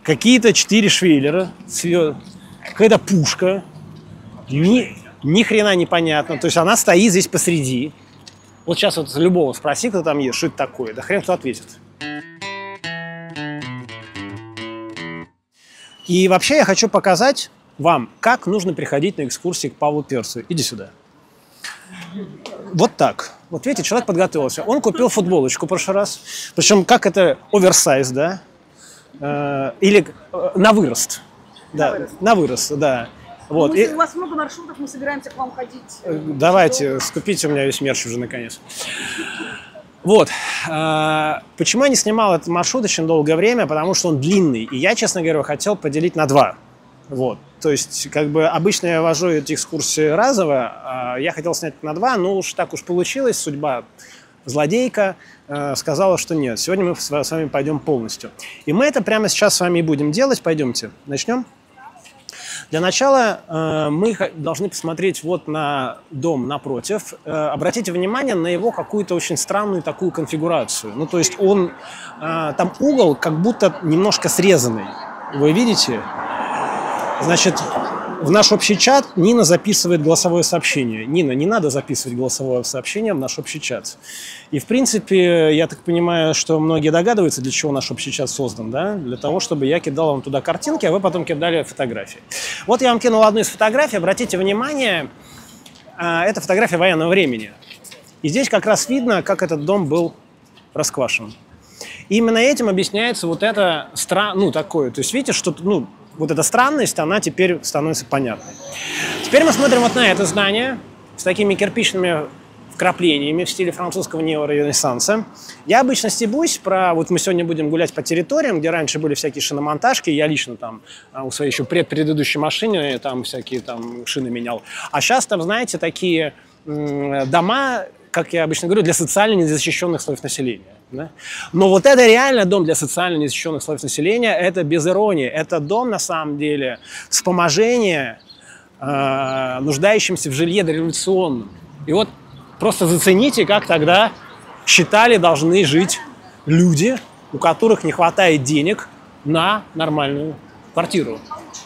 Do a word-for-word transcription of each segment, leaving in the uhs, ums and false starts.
какие-то четыре швеллера, какая-то пушка, ни, ни хрена непонятно. То есть она стоит здесь посреди. Вот сейчас вот любого спроси, кто там есть, что это такое, да хрен кто ответит. И вообще я хочу показать вам, как нужно приходить на экскурсии к Павлу Перцу. Иди сюда. Вот так. Вот видите, человек подготовился. Он купил футболочку в прошлый раз. Причем как это оверсайз, да? Э, или э, на вырост. Да, на вырост, на вырост, да. Вот. Ну, И... у вас много маршрутов, мы собираемся к вам ходить. Давайте, скупите у меня весь мерч уже наконец. Вот. Почему я не снимал этот маршрут очень долгое время? Потому что он длинный. И я, честно говоря, хотел поделить на два. Вот. То есть, как бы, обычно я вожу эти экскурсии разово. Я хотел снять на два, но уж так уж получилось. Судьба злодейка сказала, что нет. Сегодня мы с вами пойдем полностью. И мы это прямо сейчас с вами и будем делать. Пойдемте. Начнем? Для начала э, мы должны посмотреть вот на дом напротив. Э, обратите внимание на его какую-то очень странную такую конфигурацию. Ну, то есть он, э, там угол как будто немножко срезанный. Вы видите? Значит, в наш общий чат Нина записывает голосовое сообщение. Нина, не надо записывать голосовое сообщение в наш общий чат. И, в принципе, я так понимаю, что многие догадываются, для чего наш общий чат создан, да? Для того, чтобы я кидал вам туда картинки, а вы потом кидали фотографии. Вот я вам кинул одну из фотографий. Обратите внимание, это фотография военного времени. И здесь как раз видно, как этот дом был расквашен. И именно этим объясняется вот это, ну, такое. То есть, видите, что, ну, вот эта странность, она теперь становится понятной. Теперь мы смотрим вот на это здание с такими кирпичными вкраплениями в стиле французского неоренессанса. Я обычно стебусь про... Вот мы сегодня будем гулять по территориям, где раньше были всякие шиномонтажки. Я лично там у своей еще предпредыдущей машины там всякие там шины менял. А сейчас там, знаете, такие дома, как я обычно говорю, для социально незащищенных слоев населения. Да? Но вот это реально дом для социально незащищенных слоев населения, это без иронии. Это дом, на самом деле, вспоможения э, нуждающимся в жилье дореволюционном. И вот просто зацените, как тогда считали должны жить люди, у которых не хватает денег на нормальную квартиру.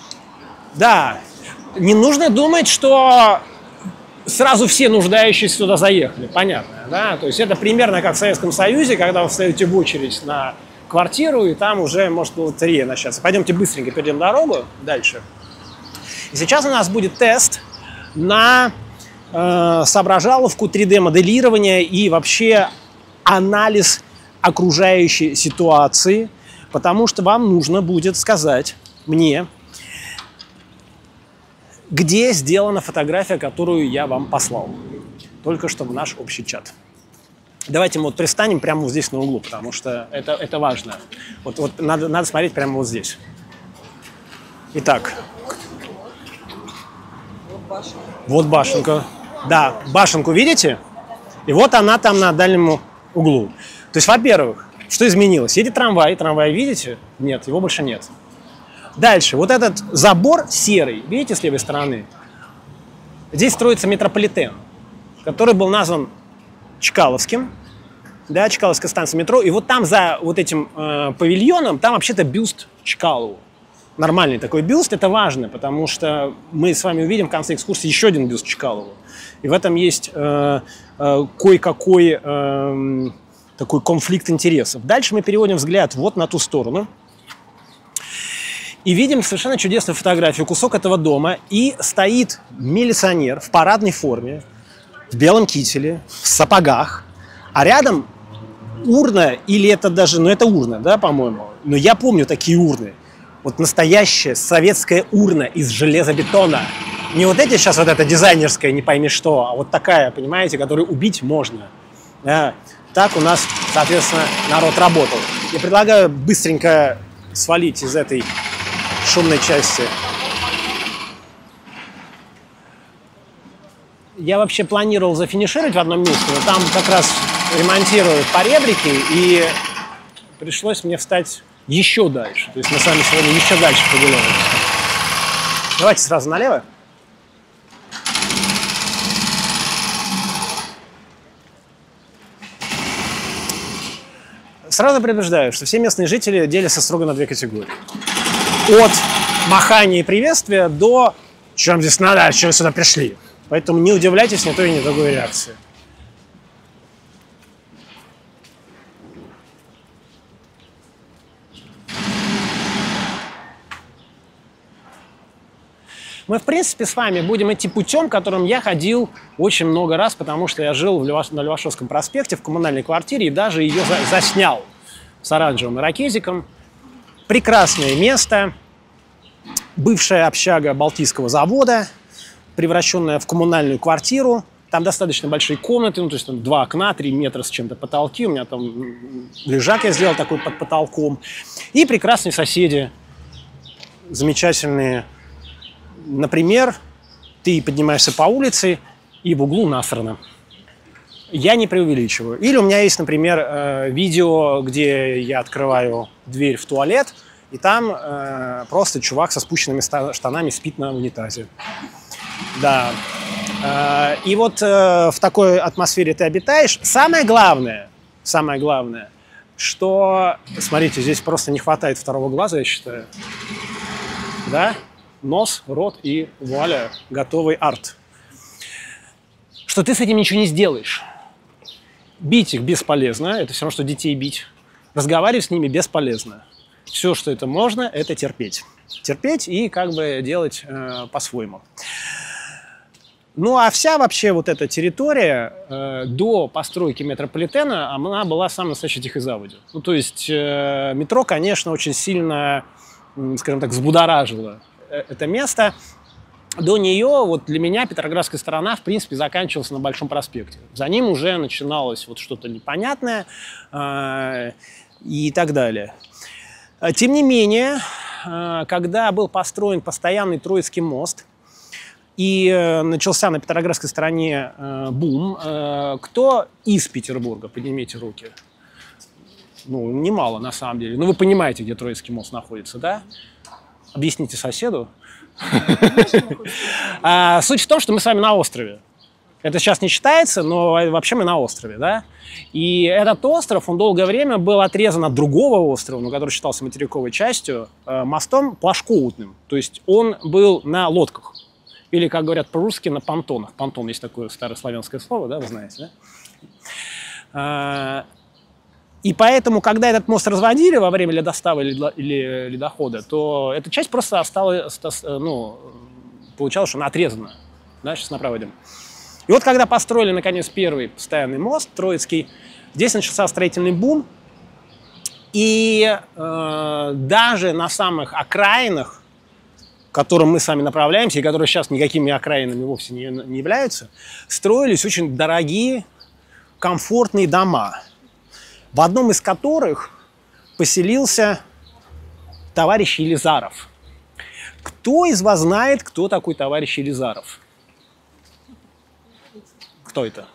Да, не нужно думать, что сразу все нуждающиеся туда заехали, понятно, да? То есть это примерно как в Советском Союзе, когда вы встаете в очередь на квартиру, и там уже может лотерея начаться. Пойдемте быстренько перейдем дорогу дальше. И сейчас у нас будет тест на э, соображаловку, три дэ моделирование и вообще анализ окружающей ситуации, потому что вам нужно будет сказать мне, где сделана фотография, которую я вам послал только что в наш общий чат. Давайте мы вот пристанем прямо вот здесь на углу, потому что это, это важно. Вот, вот надо, надо смотреть прямо вот здесь. Итак. Вот башенка. Вот башенка. Да, башенку видите? И вот она там на дальнем углу. То есть, во-первых, что изменилось? Едет трамвай, трамвай видите? Нет, его больше нет. Дальше, вот этот забор серый, видите, с левой стороны? Здесь строится метрополитен, который был назван Чкаловским, да, Чкаловская станция метро. И вот там за вот этим э, павильоном, там вообще-то бюст Чкалову. Нормальный такой бюст, это важно, потому что мы с вами увидим в конце экскурсии еще один бюст Чкалову. И в этом есть э, э, кое-какой э, такой конфликт интересов. Дальше мы переводим взгляд вот на ту сторону. И видим совершенно чудесную фотографию, кусок этого дома. И стоит милиционер в парадной форме, в белом кителе, в сапогах. А рядом урна, или это даже, ну это урна, да, по-моему. Но я помню такие урны. Вот настоящая советская урна из железобетона. Не вот эти сейчас вот эта дизайнерская, не пойми что, а вот такая, понимаете, которую убить можно. Да. Так у нас, соответственно, народ работал. Я предлагаю быстренько свалить из этой шумной части. Я вообще планировал зафинишировать в одном месте, но там как раз ремонтируют поребрики, и пришлось мне встать еще дальше. То есть мы с вами сегодня еще дальше погуляем. Давайте сразу налево. Сразу предупреждаю, что все местные жители делятся строго на две категории. от махания и приветствия до «Чем здесь надо, чем сюда пришли?». Поэтому не удивляйтесь ни той, ни другой реакции. Мы, в принципе, с вами будем идти путем, которым я ходил очень много раз, потому что я жил в Леваш... на Левашовском проспекте в коммунальной квартире и даже ее за... заснял с оранжевым ирокезиком. Прекрасное место. Бывшая общага Балтийского завода, превращенная в коммунальную квартиру. Там достаточно большие комнаты, ну, то есть там два окна, три метра с чем-то потолки. У меня там лежак я сделал такой под потолком. И прекрасные соседи, замечательные. Например, ты поднимаешься по улице, и в углу насрано. Я не преувеличиваю. Или у меня есть, например, видео, где я открываю дверь в туалет, и там э, просто чувак со спущенными штанами спит на унитазе. Да. Э, и вот э, в такой атмосфере ты обитаешь. Самое главное, самое главное, что, смотрите, здесь просто не хватает второго глаза, я считаю. Да? Нос, рот и вуаля, готовый арт. Что ты с этим ничего не сделаешь. Бить их бесполезно, это все равно, что детей бить. Разговаривать с ними бесполезно. Все, что это можно, это терпеть. Терпеть и как бы делать э, по-своему. Ну а вся вообще вот эта территория э, до постройки метрополитена, она была самой настоящей тихой заводью. Ну то есть э, метро, конечно, очень сильно, скажем так, взбудоражило это место. До нее, вот для меня, Петроградская сторона, в принципе, заканчивалась на Большом проспекте. За ним уже начиналось вот что-то непонятное э, и так далее. Тем не менее, э, когда был построен постоянный Троицкий мост и э, начался на Петроградской стороне э, бум, э, кто из Петербурга, поднимите руки? Ну, немало на самом деле. Ну, вы понимаете, где Троицкий мост находится, да? Объясните соседу. а, суть в том, что мы с вами на острове. Это сейчас не считается, но вообще мы на острове, да? И этот остров, он долгое время был отрезан от другого острова, но который считался материковой частью, мостом плашкоутным. То есть он был на лодках. Или, как говорят по-русски, на понтонах. Понтон есть такое старославянское слово, да, вы знаете, да? И поэтому, когда этот мост разводили во время ледостава или ледохода, то эта часть просто осталась, ну, получалось, что она отрезана. Да, сейчас направо идем. И вот когда построили, наконец, первый постоянный мост, Троицкий, здесь начался строительный бум. И э, даже на самых окраинах, к которым мы с вами направляемся, и которые сейчас никакими окраинами вовсе не, не являются, строились очень дорогие, комфортные дома, в одном из которых поселился товарищ Елизаров. Кто из вас знает, кто такой товарищ Елизаров? Кто это?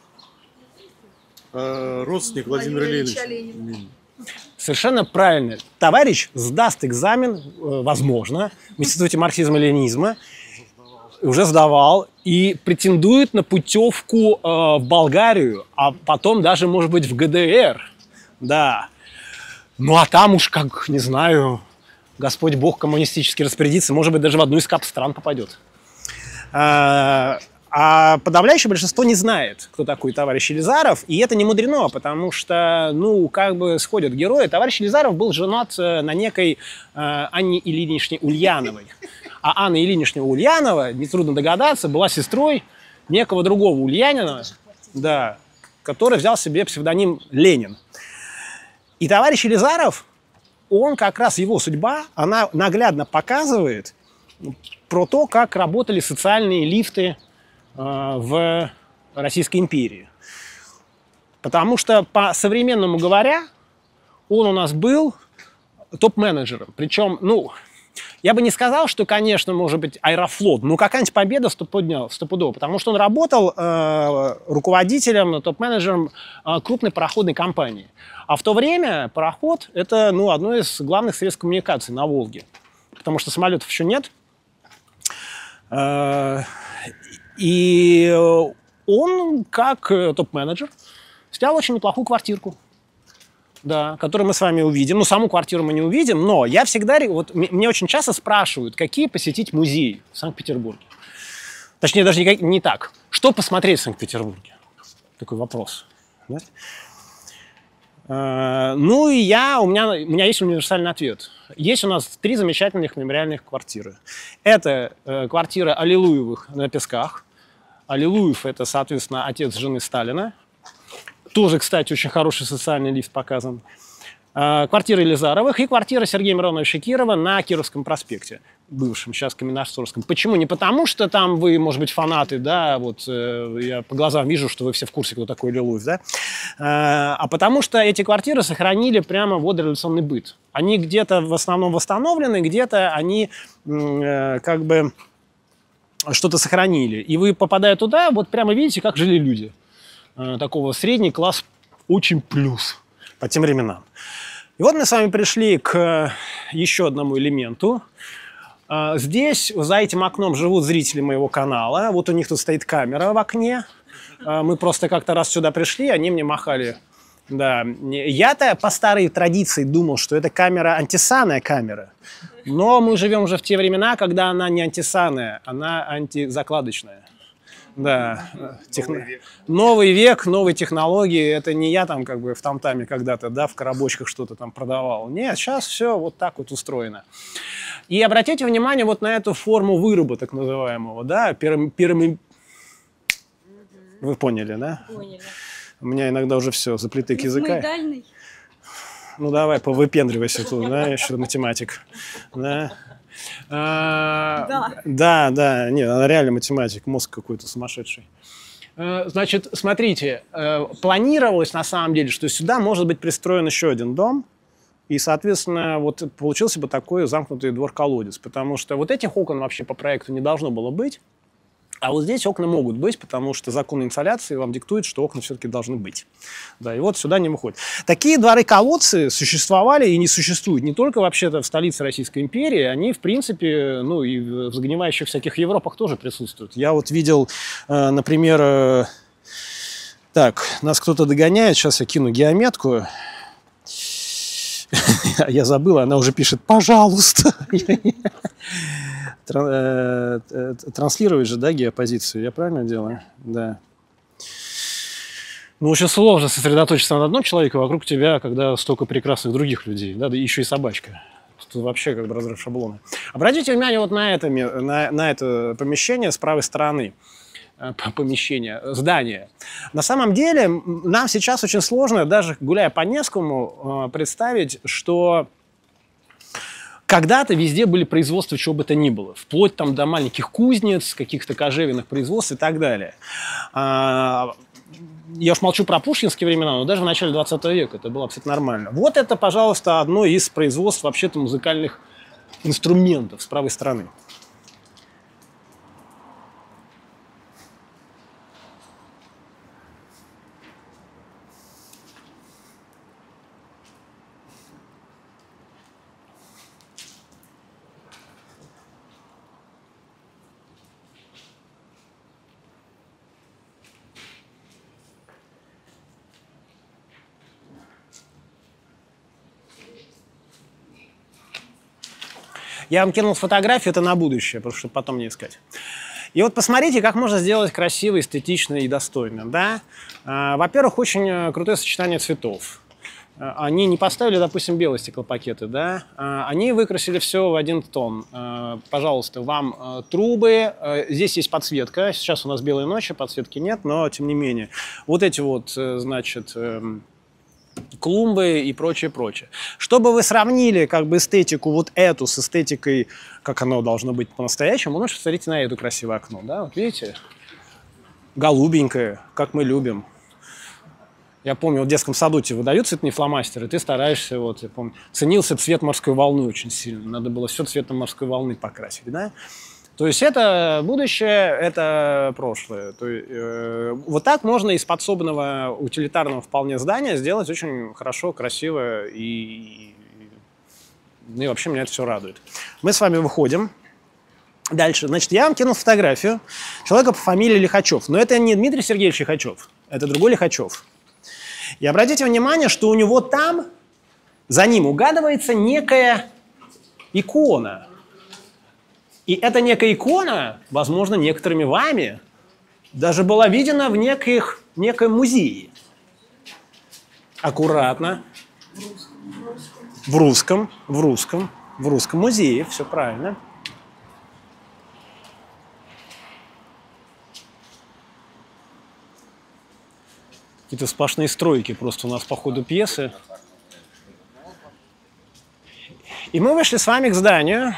А, родственник Владимира Ильича. Совершенно правильно. Товарищ сдаст экзамен, возможно, в Институте марксизма-ленинизма, уже сдавал, и претендует на путевку э, в Болгарию, а потом даже, может быть, в ГДР. Да. Ну, а там уж, как, не знаю, Господь Бог коммунистически распорядится, может быть, даже в одну из кап-стран попадет. А, а подавляющее большинство не знает, кто такой товарищ Елизаров, и это не мудрено, потому что, ну, как бы сходят герои. Товарищ Елизаров был женат на некой э, Анне Ильиничне Ульяновой. А Анна Ильинична Ульянова, нетрудно догадаться, была сестрой некого другого Ульянина, да, который взял себе псевдоним Ленин. И товарищ Елизаров, он как раз, его судьба, она наглядно показывает про то, как работали социальные лифты э, в Российской империи. Потому что, по-современному говоря, он у нас был топ-менеджером. Причем, ну... Я бы не сказал, что, конечно, может быть, Аэрофлот, но какая-нибудь победа стопудово, потому что он работал э, руководителем, топ-менеджером э, крупной пароходной компании. А в то время пароход – это, ну, одно из главных средств коммуникации на Волге, потому что самолетов еще нет. Э, и он, как топ-менеджер, снял очень неплохую квартирку. да, который мы с вами увидим. Ну, саму квартиру мы не увидим, но я всегда... Вот, мне очень часто спрашивают, какие посетить музеи в Санкт-Петербурге. Точнее, даже не, не так. Что посмотреть в Санкт-Петербурге? Такой вопрос. Да? Uh, ну и я, у меня, у меня есть универсальный ответ. Есть у нас три замечательных мемориальных квартиры. Это uh, квартира Аллилуевых на Песках. Аллилуев – это, соответственно, отец жены Сталина. Тоже, кстати, очень хороший социальный лифт показан. Uh, квартира Елизаровых и квартира Сергея Мироновича Кирова на Кировском проспекте, бывшем, сейчас Каменноострожском. Почему? Не потому, что там вы, может быть, фанаты, да, вот э, я по глазам вижу, что вы все в курсе, кто такой Аллилуев, да, э, а потому что эти квартиры сохранили прямо вот революционный быт. Они где-то в основном восстановлены, где-то они э, как бы что-то сохранили. И вы, попадая туда, вот прямо видите, как жили люди. Э, такого средний класс очень плюс по тем временам. И вот мы с вами пришли к еще одному элементу. Здесь, за этим окном, живут зрители моего канала. Вот у них тут стоит камера в окне. Мы просто как-то раз сюда пришли, они мне махали. Да. Я-то по старой традиции думал, что это камера антисанная камера. Но мы живем уже в те времена, когда она не антисанная, она антизакладочная. Да, Техно... новый, век. новый век, новые технологии. Это не я там как бы в там-таме когда-то, да, в коробочках что-то там продавал. Нет, сейчас все вот так вот устроено. И обратите внимание вот на эту форму выруба, так называемого, да, пирам... пирам... Вы поняли, да? Поняли. У меня иногда уже все, заплетык языка. Медальный. Ну давай, повыпендривайся тут, да, еще математик. Да. А, да. Да, да, нет, она реально математик, мозг какой-то сумасшедший. А, значит, смотрите, планировалось на самом деле, что сюда может быть пристроен еще один дом, и, соответственно, вот получился бы такой замкнутый двор-колодец, потому что вот этих окон вообще по проекту не должно было быть, а вот здесь окна могут быть, потому что закон инсоляции вам диктует, что окна все-таки должны быть. Да, и вот сюда не выходит. Такие дворы-колодцы существовали и не существуют не только вообще-то в столице Российской империи, они, в принципе, ну и в загнивающих всяких Европах тоже присутствуют. Я вот видел, э, например, э, так, нас кто-то догоняет, сейчас я кину геометку. Я забыл, она уже пишет «пожалуйста». Транслировать же, да, геопозицию, я правильно делаю? Да. Ну, очень сложно сосредоточиться на одном человеке вокруг тебя, когда столько прекрасных других людей, да, да еще и собачка. Тут вообще как бы разрыв шаблона. Обратите внимание вот на это, на, на это помещение с правой стороны. Помещение, здание. На самом деле, нам сейчас очень сложно, даже гуляя по Невскому, представить, что когда-то везде были производства чего бы то ни было, вплоть там до маленьких кузнец, каких-то кожевенных производств и так далее. Я уж молчу про пушкинские времена, но даже в начале двадцатого века это было абсолютно нормально. Вот это, пожалуйста, одно из производств вообще-то музыкальных инструментов с правой стороны. Я вам кинул фотографию, это на будущее, потому что потом не искать. И вот посмотрите, как можно сделать красиво, эстетично и достойно. Да? Во-первых, очень крутое сочетание цветов. Они не поставили, допустим, белые стеклопакеты, да? Они выкрасили все в один тон. Пожалуйста, вам трубы. Здесь есть подсветка. Сейчас у нас белые ночи, подсветки нет, но тем не менее. Вот эти вот, значит, клумбы и прочее, прочее. Чтобы вы сравнили как бы эстетику вот эту с эстетикой, как оно должно быть по-настоящему, лучше посмотрите на это красивое окно, да, вот видите? Голубенькое, как мы любим. Я помню, в детском саду тебе выдают цветные фломастеры, ты стараешься, вот, я помню, ценился цвет морской волны очень сильно, надо было все цветом морской волны покрасить, да? То есть это будущее, это прошлое. То есть, э, вот так можно из подсобного утилитарного вполне здания сделать очень хорошо, красиво и, и вообще меня это все радует. Мы с вами выходим. Дальше. Значит, я вам кинул фотографию человека по фамилии Лихачев. Но это не Дмитрий Сергеевич Лихачев, это другой Лихачев. И обратите внимание, что у него там, за ним угадывается некая икона. И эта некая икона, возможно, некоторыми вами, даже была видена в неких, неком музее. Аккуратно. В русском, в русском, в русском музее, все правильно. Какие-то сплошные стройки просто у нас по ходу пьесы. И мы вышли с вами к зданию,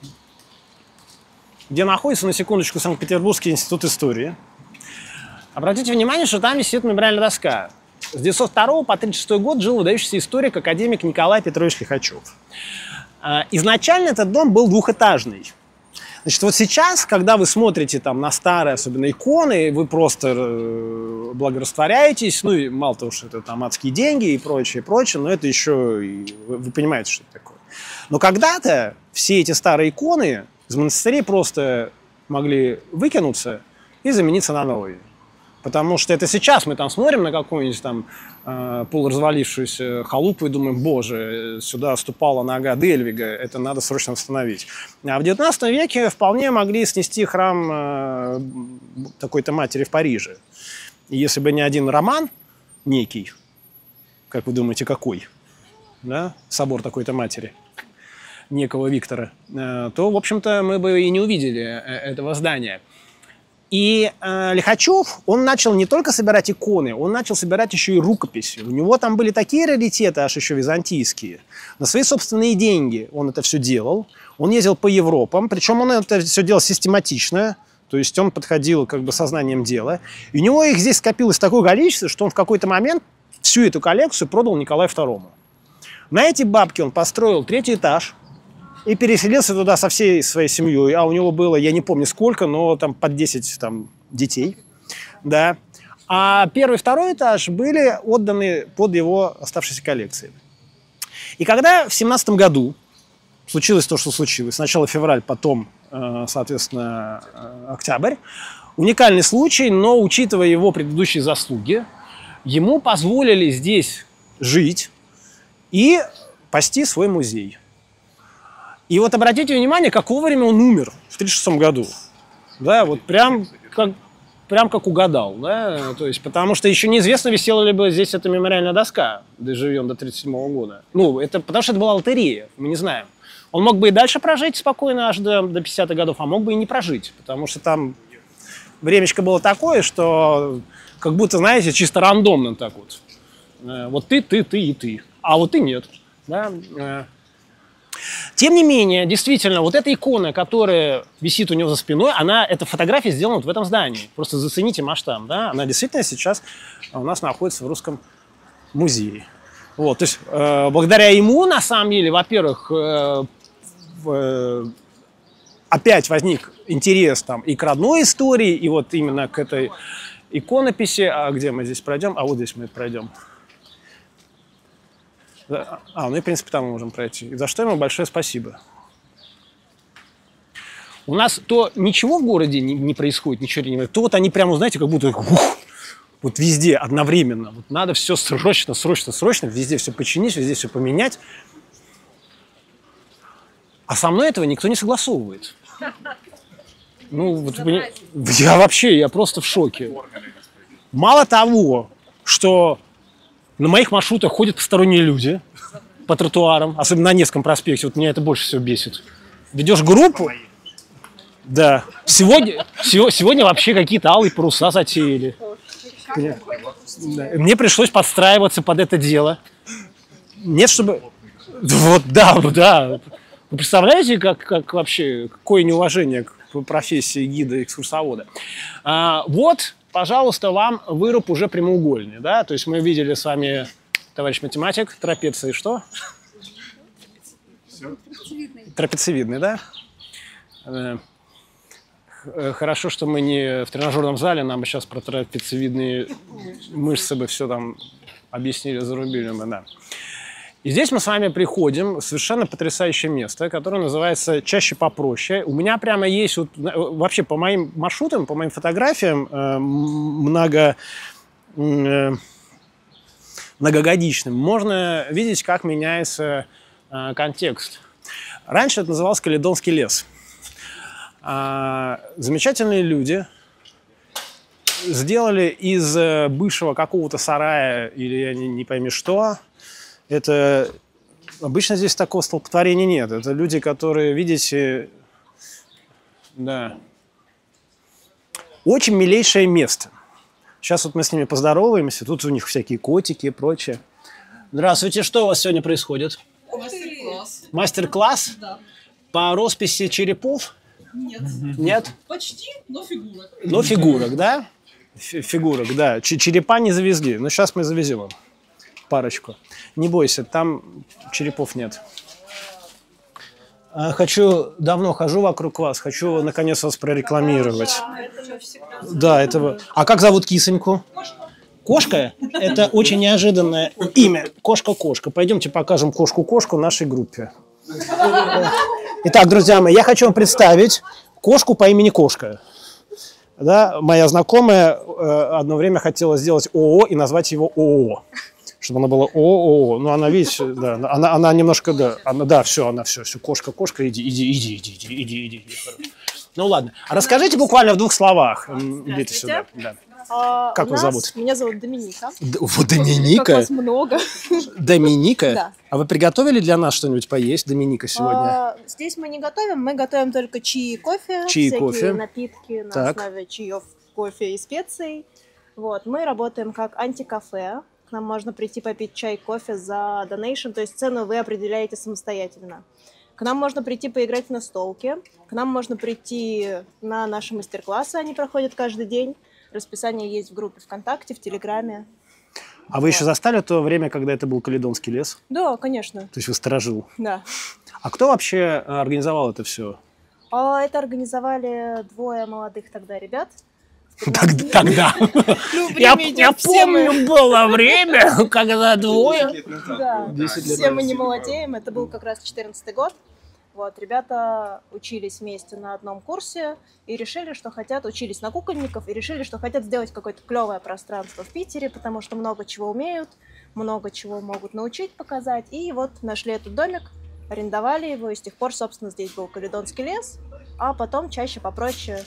где находится, на секундочку, Санкт-Петербургский институт истории. Обратите внимание, что там висит мемориальная доска. С девятьсот второго по тридцать шестой год жил выдающийся историк, академик Николай Петрович Лихачев. Изначально этот дом был двухэтажный. Значит, вот сейчас, когда вы смотрите там на старые, особенно иконы, вы просто благорастворяетесь, ну и мало того, что это там адские деньги и прочее, прочее, но это еще, и вы, вы понимаете, что это такое. Но когда-то все эти старые иконы из монастырей просто могли выкинуться и замениться на новые. Потому что это сейчас мы там смотрим на какую-нибудь там э, полуразвалившуюся халупу и думаем, боже, сюда ступала нога Дельвига, это надо срочно восстановить. А в девятнадцатом веке вполне могли снести храм э, такой-то матери в Париже. И если бы не один роман некий, как вы думаете, какой, да? Собор такой-то матери, некого Виктора, э, то, в общем-то, мы бы и не увидели этого здания. И э, Лихачев, он начал не только собирать иконы, он начал собирать еще и рукописи. У него там были такие раритеты, аж еще византийские. На свои собственные деньги он это все делал. Он ездил по Европам, причем он это все делал систематично. То есть он подходил как бы сознанием дела. И у него их здесь скопилось такое количество, что он в какой-то момент всю эту коллекцию продал Николаю второму. На эти бабки он построил третий этаж. И переселился туда со всей своей семьей. А у него было, я не помню сколько, но там под десять там, детей. Да. А первый и второй этаж были отданы под его оставшиеся коллекции. И когда в семнадцатом году случилось то, что случилось, сначала февраль, потом, соответственно, октябрь, уникальный случай, но, учитывая его предыдущие заслуги, ему позволили здесь жить и пасти свой музей. И вот обратите внимание, какого времени он умер в тридцать шестом году. Да, вот прям как, прям как угадал. Да? То есть, потому что еще неизвестно, висела ли бы здесь эта мемориальная доска, доживем до тридцать седьмого года. Ну, это потому что это была лотерея, мы не знаем. Он мог бы и дальше прожить спокойно аж до, до пятидесятых годов, а мог бы и не прожить. Потому что там времечко было такое, что как будто, знаете, чисто рандомно так вот. Вот ты, ты, ты и ты. А вот ты нет. Да? Тем не менее, действительно, вот эта икона, которая висит у него за спиной, она, эта фотография сделана вот в этом здании. Просто зацените масштаб, да? Она действительно сейчас у нас находится в Русском музее. Вот, то есть, э, благодаря ему, на самом деле, во-первых, э, э, опять возник интерес там и к родной истории, и вот именно к этой иконописи. А где мы здесь пройдем? А вот здесь мы пройдем. А, ну и, в принципе, там мы можем пройти. За что ему большое спасибо. У нас то ничего в городе не, не происходит, ничего не происходит, то вот они прямо, знаете, как будто ух, вот везде одновременно. Вот надо все срочно, срочно, срочно, везде все починить, везде все поменять. А со мной этого никто не согласовывает. Ну, вот, я вообще, я просто в шоке. Мало того, что на моих маршрутах ходят посторонние люди по тротуарам, особенно на Невском проспекте. Вот меня это больше всего бесит. Ведешь группу, да. Сегодня, сегодня вообще какие-то алые паруса затеяли. Мне пришлось подстраиваться под это дело. Нет, чтобы... Вот, да, да. Вы представляете, как, как вообще, какое неуважение к профессии гида-экскурсовода. А, вот... Пожалуйста, вам выруб уже прямоугольный, да? То есть мы видели с вами, товарищ математик, трапеции что? Трапециевидный. Трапециевидный, да? Хорошо, что мы не в тренажерном зале, нам бы сейчас про трапециевидные мышцы бы все там объяснили, зарубили мы, да. И здесь мы с вами приходим в совершенно потрясающее место, которое называется «Чаще попроще». У меня прямо есть, вот, вообще по моим маршрутам, по моим фотографиям, много многогодичным, можно видеть, как меняется э, контекст. Раньше это называлось Каледонский лес. А, замечательные люди сделали из бывшего какого-то сарая или я не, не пойми что. Это обычно здесь такого столпотворения нет. Это люди, которые, видите, да, очень милейшее место. Сейчас вот мы с ними поздороваемся. Тут у них всякие котики и прочее. Здравствуйте, что у вас сегодня происходит? Мастер-класс. Мастер-класс? Да. По росписи черепов? Нет. Нет? Почти, но фигурок. Но фигурок, да? Фи- Фигурок, да. Ч- Черепа не завезли. Но сейчас мы завезем им парочку. Не бойся, там черепов нет. А, Хочу, давно хожу вокруг вас, хочу наконец вас прорекламировать. Да, это... А как зовут кисоньку? Кошка? Это очень неожиданное имя. Кошка-кошка. Пойдемте покажем кошку-кошку нашей группе. Итак, друзья мои, я хочу вам представить кошку по имени Кошка. Да, моя знакомая э, одно время хотела сделать ООО и назвать его ООО. Чтобы она была ООО. Ну, она, видите, да, она, она немножко, да, она, да, все, она все, все, кошка, кошка, иди, иди, иди, иди, иди, иди, иди. Ну, ладно. А расскажите буквально в двух словах. Идите сюда. Да. А, Как у вас нас- зовут? Меня зовут Доминика. Д- вот Как Доминика. вас много. Доминика? Да. А вы приготовили для нас что-нибудь поесть, Доминика, сегодня? А, Здесь мы не готовим, мы готовим только чаи и кофе. Чаи и всякие кофе. напитки на Так. основе чаев, кофе и специй. Вот, мы работаем как антикафе. К нам можно прийти попить чай, кофе за донейшн, то есть цену вы определяете самостоятельно. К нам можно прийти поиграть в настолки. К нам можно прийти на наши мастер-классы, они проходят каждый день. Расписание есть в группе ВКонтакте, в Телеграме. А вы еще застали то время, когда это был Каледонский лес? Да, конечно, То есть вы сторожил. да. А кто вообще э, организовал это все? А Это организовали двое молодых тогда ребят. Тогда. Ну, Я, время идет, я все мы- помню, было время, когда двое. Да, десять лет все мы назад. не молодеем. Это был как раз четырнадцатый год. Вот, ребята учились вместе на одном курсе и решили, что хотят, учились на кукольников и решили, что хотят сделать какое-то клевое пространство в Питере, потому что много чего умеют, много чего могут научить, показать. И вот нашли этот домик, арендовали его, и с тех пор, собственно, здесь был Каледонский лес, а потом чаще попроще.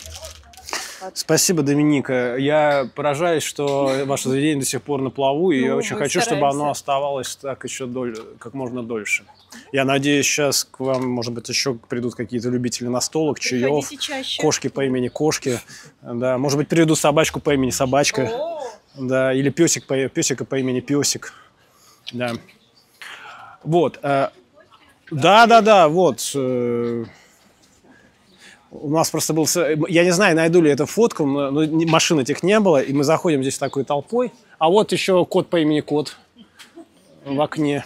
Спасибо, Доминика. Я поражаюсь, что ваше заведение до сих пор на плаву, и Ну, я очень мы хочу, чтобы стараемся. оно оставалось так еще доль- как можно дольше. Я надеюсь, сейчас к вам, может быть, еще придут какие-то любители настолок, чаев, Приходите чаще. кошки по имени Кошки, да, может быть, приведу собачку по имени Собачка, да, или песик по, песика по имени Песик, да. Вот, э, да-да-да, вот. э, У нас просто был... с- Я не знаю, найду ли эту фотку, но но ни- машин этих не было, и мы заходим здесь такой толпой. А вот еще кот по имени Кот в окне.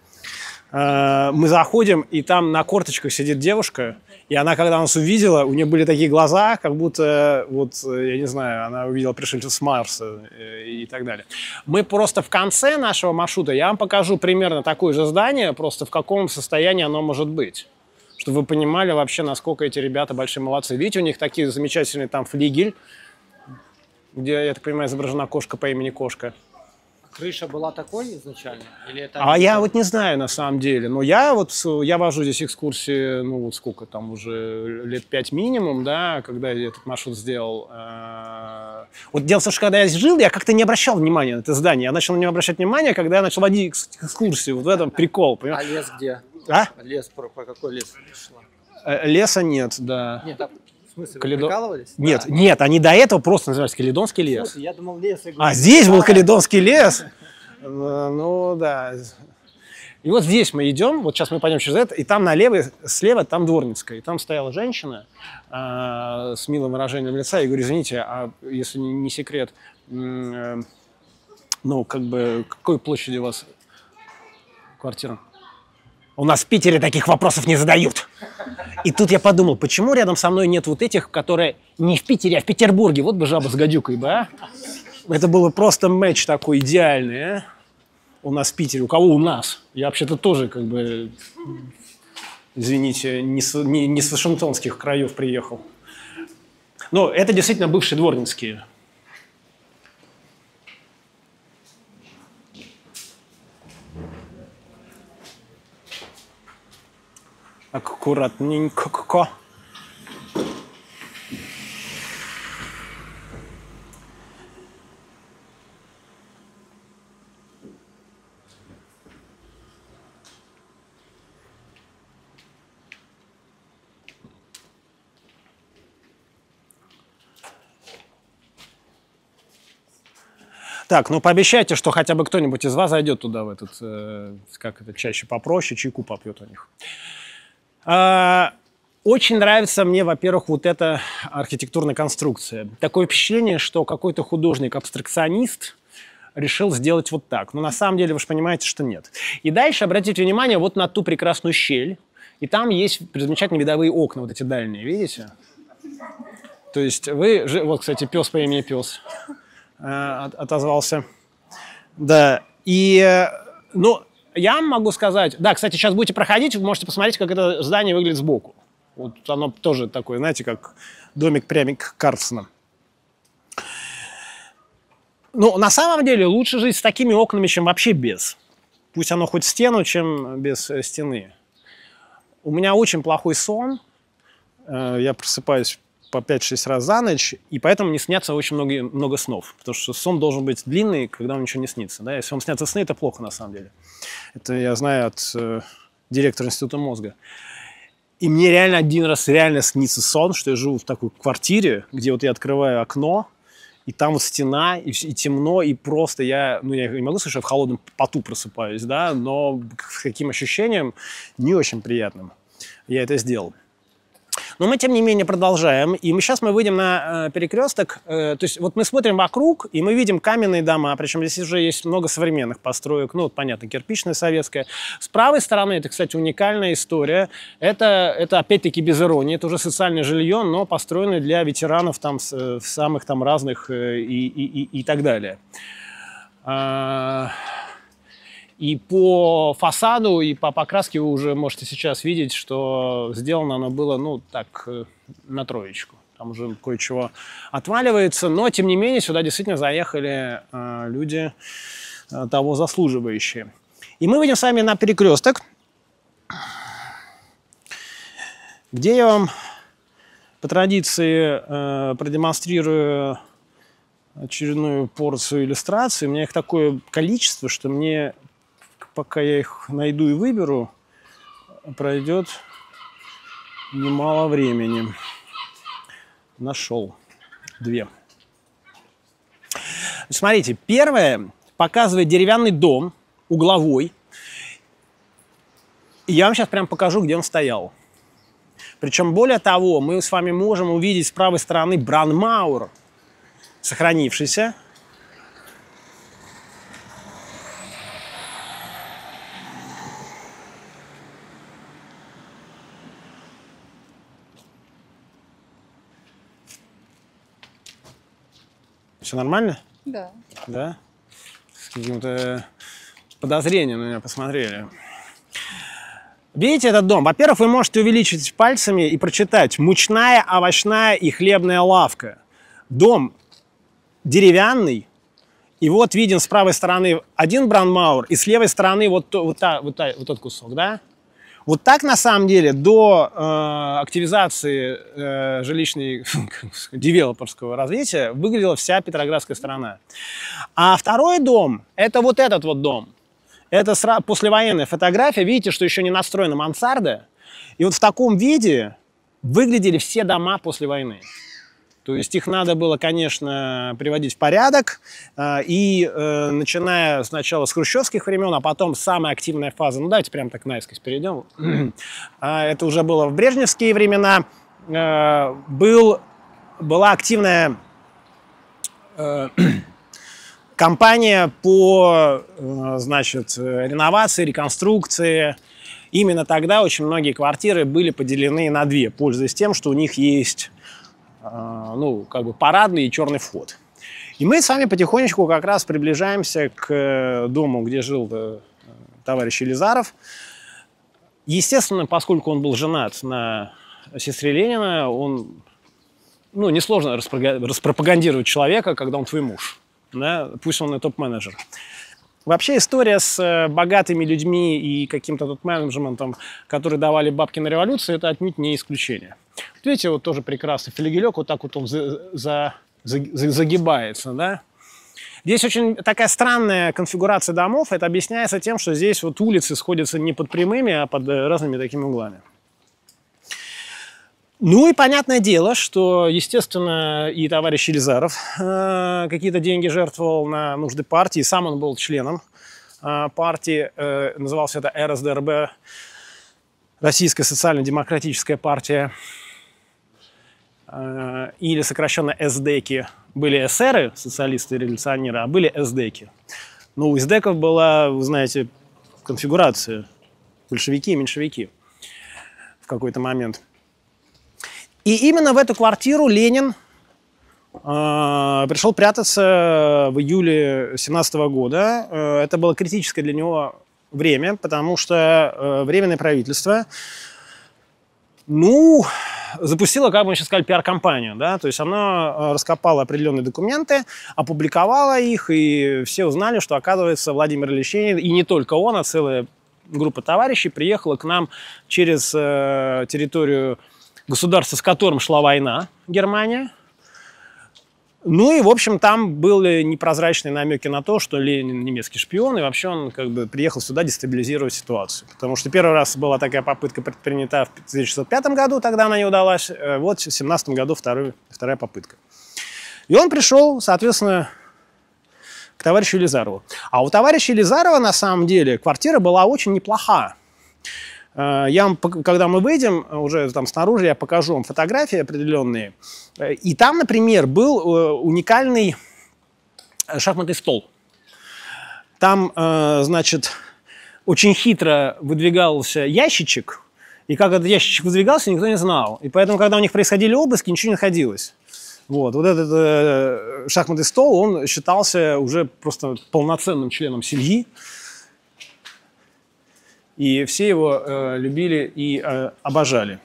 Э, Мы заходим, и там на корточках сидит девушка, и она, когда нас увидела, у нее были такие глаза, как будто, вот, э, я не знаю, она увидела пришельцев с Марса э, и так далее. Мы просто в конце нашего маршрута, я вам покажу примерно такое же здание, просто в каком состоянии оно может быть. Чтобы вы понимали вообще, насколько эти ребята большие молодцы. Видите, у них такие замечательные там флигель, где, я так понимаю, изображена кошка по имени Кошка. Крыша была такой изначально? Или это... А я вот не знаю на самом деле, но я вот, с- я вожу здесь экскурсии, ну вот сколько там уже, лет пять минимум, да, когда я этот маршрут сделал. Э, Вот дело в том, что когда я жил, я как-то не обращал внимания на это здание. Я начал на него обращать внимание, когда я начал водить экс- экскурсии. Вот в этом прикол, А понимаешь? лес где? А? Лес, про, про какой лес шла? Э, Леса нет, да. Нет, а, в смысле, вы Каледо- прикалывались? Нет, Да. нет, они до этого просто назывались Каледонский лес. Слушай, я думал лес. я А говорю, здесь был а, Каледонский лес. Э, Ну да. И вот здесь мы идем, вот сейчас мы пойдем через это, и там налево, слева там Дворницкая. И там стояла женщина э, с милым выражением лица. И говорю, извините, а если не, не секрет, м, э, ну как бы, какой площади у вас квартира? У нас в Питере таких вопросов не задают. И тут я подумал, почему рядом со мной нет вот этих, которые не в Питере, а в Петербурге. Вот бы жаба с гадюкой бы, а? Это было просто матч такой идеальный, а? У нас в Питере. У кого у нас? Я вообще-то тоже, как бы, извините, не с, не, не с вашингтонских краев приехал. Но это действительно бывшие дворницкие. аккуратненько. Так, ну пообещайте, что хотя бы кто-нибудь из вас зайдет туда, в этот, э, как это, чаще попроще, чайку попьет у них. А, очень нравится мне, во-первых, вот эта архитектурная конструкция. Такое впечатление, что какой-то художник-абстракционист решил сделать вот так. Но на самом деле вы же понимаете, что нет. И дальше обратите внимание вот на ту прекрасную щель. И там есть замечательные видовые окна, вот эти дальние, видите? То есть вы... Вот, кстати, пес по имени Пес отозвался. Да, и, ну, я могу сказать... Да, кстати, сейчас будете проходить, вы можете посмотреть, как это здание выглядит сбоку. Вот оно тоже такое, знаете, как домик-прямик Карлсона. Ну, на самом деле, лучше жить с такими окнами, чем вообще без. Пусть оно хоть стену, чем без стены. У меня очень плохой сон. Я просыпаюсь по пять-шесть раз за ночь, и поэтому не снятся очень много, много снов. Потому что сон должен быть длинный, когда вам ничего не снится. Да? Если вам снятся сны, это плохо на самом деле. Это я знаю от э, директора Института мозга. И мне реально один раз реально снится сон, что я живу в такой квартире, где вот я открываю окно, и там вот стена, и, и темно, и просто я, ну я не могу сказать, что я в холодном поту просыпаюсь, да, но с каким ощущением не очень приятным я это сделал. Но мы, тем не менее, продолжаем. И мы, сейчас мы выйдем на э, перекресток. Э, то есть вот мы смотрим вокруг, и мы видим каменные дома. Причем здесь уже есть много современных построек. Ну, вот, понятно, кирпичная, советская. С правой стороны, это, кстати, уникальная история. Это, это опять-таки, без иронии. Это уже социальное жилье, но построенное для ветеранов там, с, самых там разных э, и, и, и, и так далее. А... И по фасаду, и по покраске вы уже можете сейчас видеть, что сделано оно было, ну, так, на троечку. Там уже кое-чего отваливается, но, тем не менее, сюда действительно заехали э, люди э, того заслуживающие. И мы выйдем с вами на перекресток, где я вам по традиции э, продемонстрирую очередную порцию иллюстраций. У меня их такое количество, что мне... Пока я их найду и выберу, пройдет немало времени. Нашел две. Смотрите, первое показывает деревянный дом, угловой. И я вам сейчас прям покажу, где он стоял. Причем, более того, мы с вами можем увидеть с правой стороны Бранмауэр, сохранившийся. Все нормально? Да. Да? С каким-то подозрением на меня посмотрели. Видите этот дом? Во-первых, вы можете увеличить пальцами и прочитать: мучная, овощная и хлебная лавка. Дом деревянный. И вот виден с правой стороны один Бранмауэр, и с левой стороны вот, то, вот, та, вот, та, вот тот кусок, да? Вот так, на самом деле, до э, активизации э, жилищной девелоперского развития выглядела вся Петроградская сторона. А второй дом, это вот этот вот дом. Это сра- послевоенная фотография. Видите, что еще не настроена мансарда. И вот в таком виде выглядели все дома после войны. То есть их надо было, конечно, приводить в порядок. И э, начиная сначала с хрущевских времен, а потом самая активная фаза, ну давайте прям так наискось перейдем. Это уже было в брежневские времена. Э, был, была активная э, кампания по э, значит, реновации, реконструкции. Именно тогда очень многие квартиры были поделены на две, пользуясь тем, что у них есть... ну, как бы парадный и черный вход. И мы с вами потихонечку как раз приближаемся к дому, где жил товарищ Елизаров. Естественно, поскольку он был женат на сестре Ленина, он, ну, несложно распропагандировать человека, когда он твой муж. Да? Пусть он и топ-менеджер. Вообще история с богатыми людьми и каким-то тут менеджментом, которые давали бабки на революцию, это отнюдь не исключение. Вот видите, вот тоже прекрасный флигелек, вот так вот он за, за, за, загибается, да? Здесь очень такая странная конфигурация домов. Это объясняется тем, что здесь вот улицы сходятся не под прямыми, а под разными такими углами. Ну и понятное дело, что, естественно, и товарищ Елизаров э, какие-то деньги жертвовал на нужды партии. Сам он был членом э, партии, э, назывался это эр эс дэ эр бэ, Российская социально-демократическая партия, э, или сокращенно эсдэки. Были эсеры, социалисты и революционеры, а были эсдэки. Но у эсдэков была, вы знаете, конфигурация большевики и меньшевики в какой-то момент. И именно в эту квартиру Ленин э, пришел прятаться в июле семнадцатого года. Э, это было критическое для него время, потому что э, Временное правительство, ну, запустило, как бы мы сейчас сказали, пиар-компанию. Да? То есть оно раскопало определенные документы, опубликовало их, и все узнали, что, оказывается, Владимир Ильич Ленин, и не только он, а целая группа товарищей приехала к нам через э, территорию государство, с которым шла война, Германия. Ну и, в общем, там были непрозрачные намеки на то, что Ленин немецкий шпион, и вообще он как бы приехал сюда дестабилизировать ситуацию. Потому что первый раз была такая попытка предпринята в тысяча девятьсот пятом году, тогда она не удалась. Вот в две тысячи семнадцатом году второй, вторая попытка. И он пришел, соответственно, к товарищу Елизарову. А у товарища Елизарова, на самом деле, квартира была очень неплоха. Я вам, когда мы выйдем уже там снаружи, я покажу вам фотографии определенные. И там, например, был уникальный шахматный стол. Там, значит, очень хитро выдвигался ящичек. И как этот ящичек выдвигался, никто не знал. И поэтому, когда у них происходили обыски, ничего не находилось. Вот, вот этот э, шахматный стол, он считался уже просто полноценным членом семьи. И все его э, любили и э, обожали.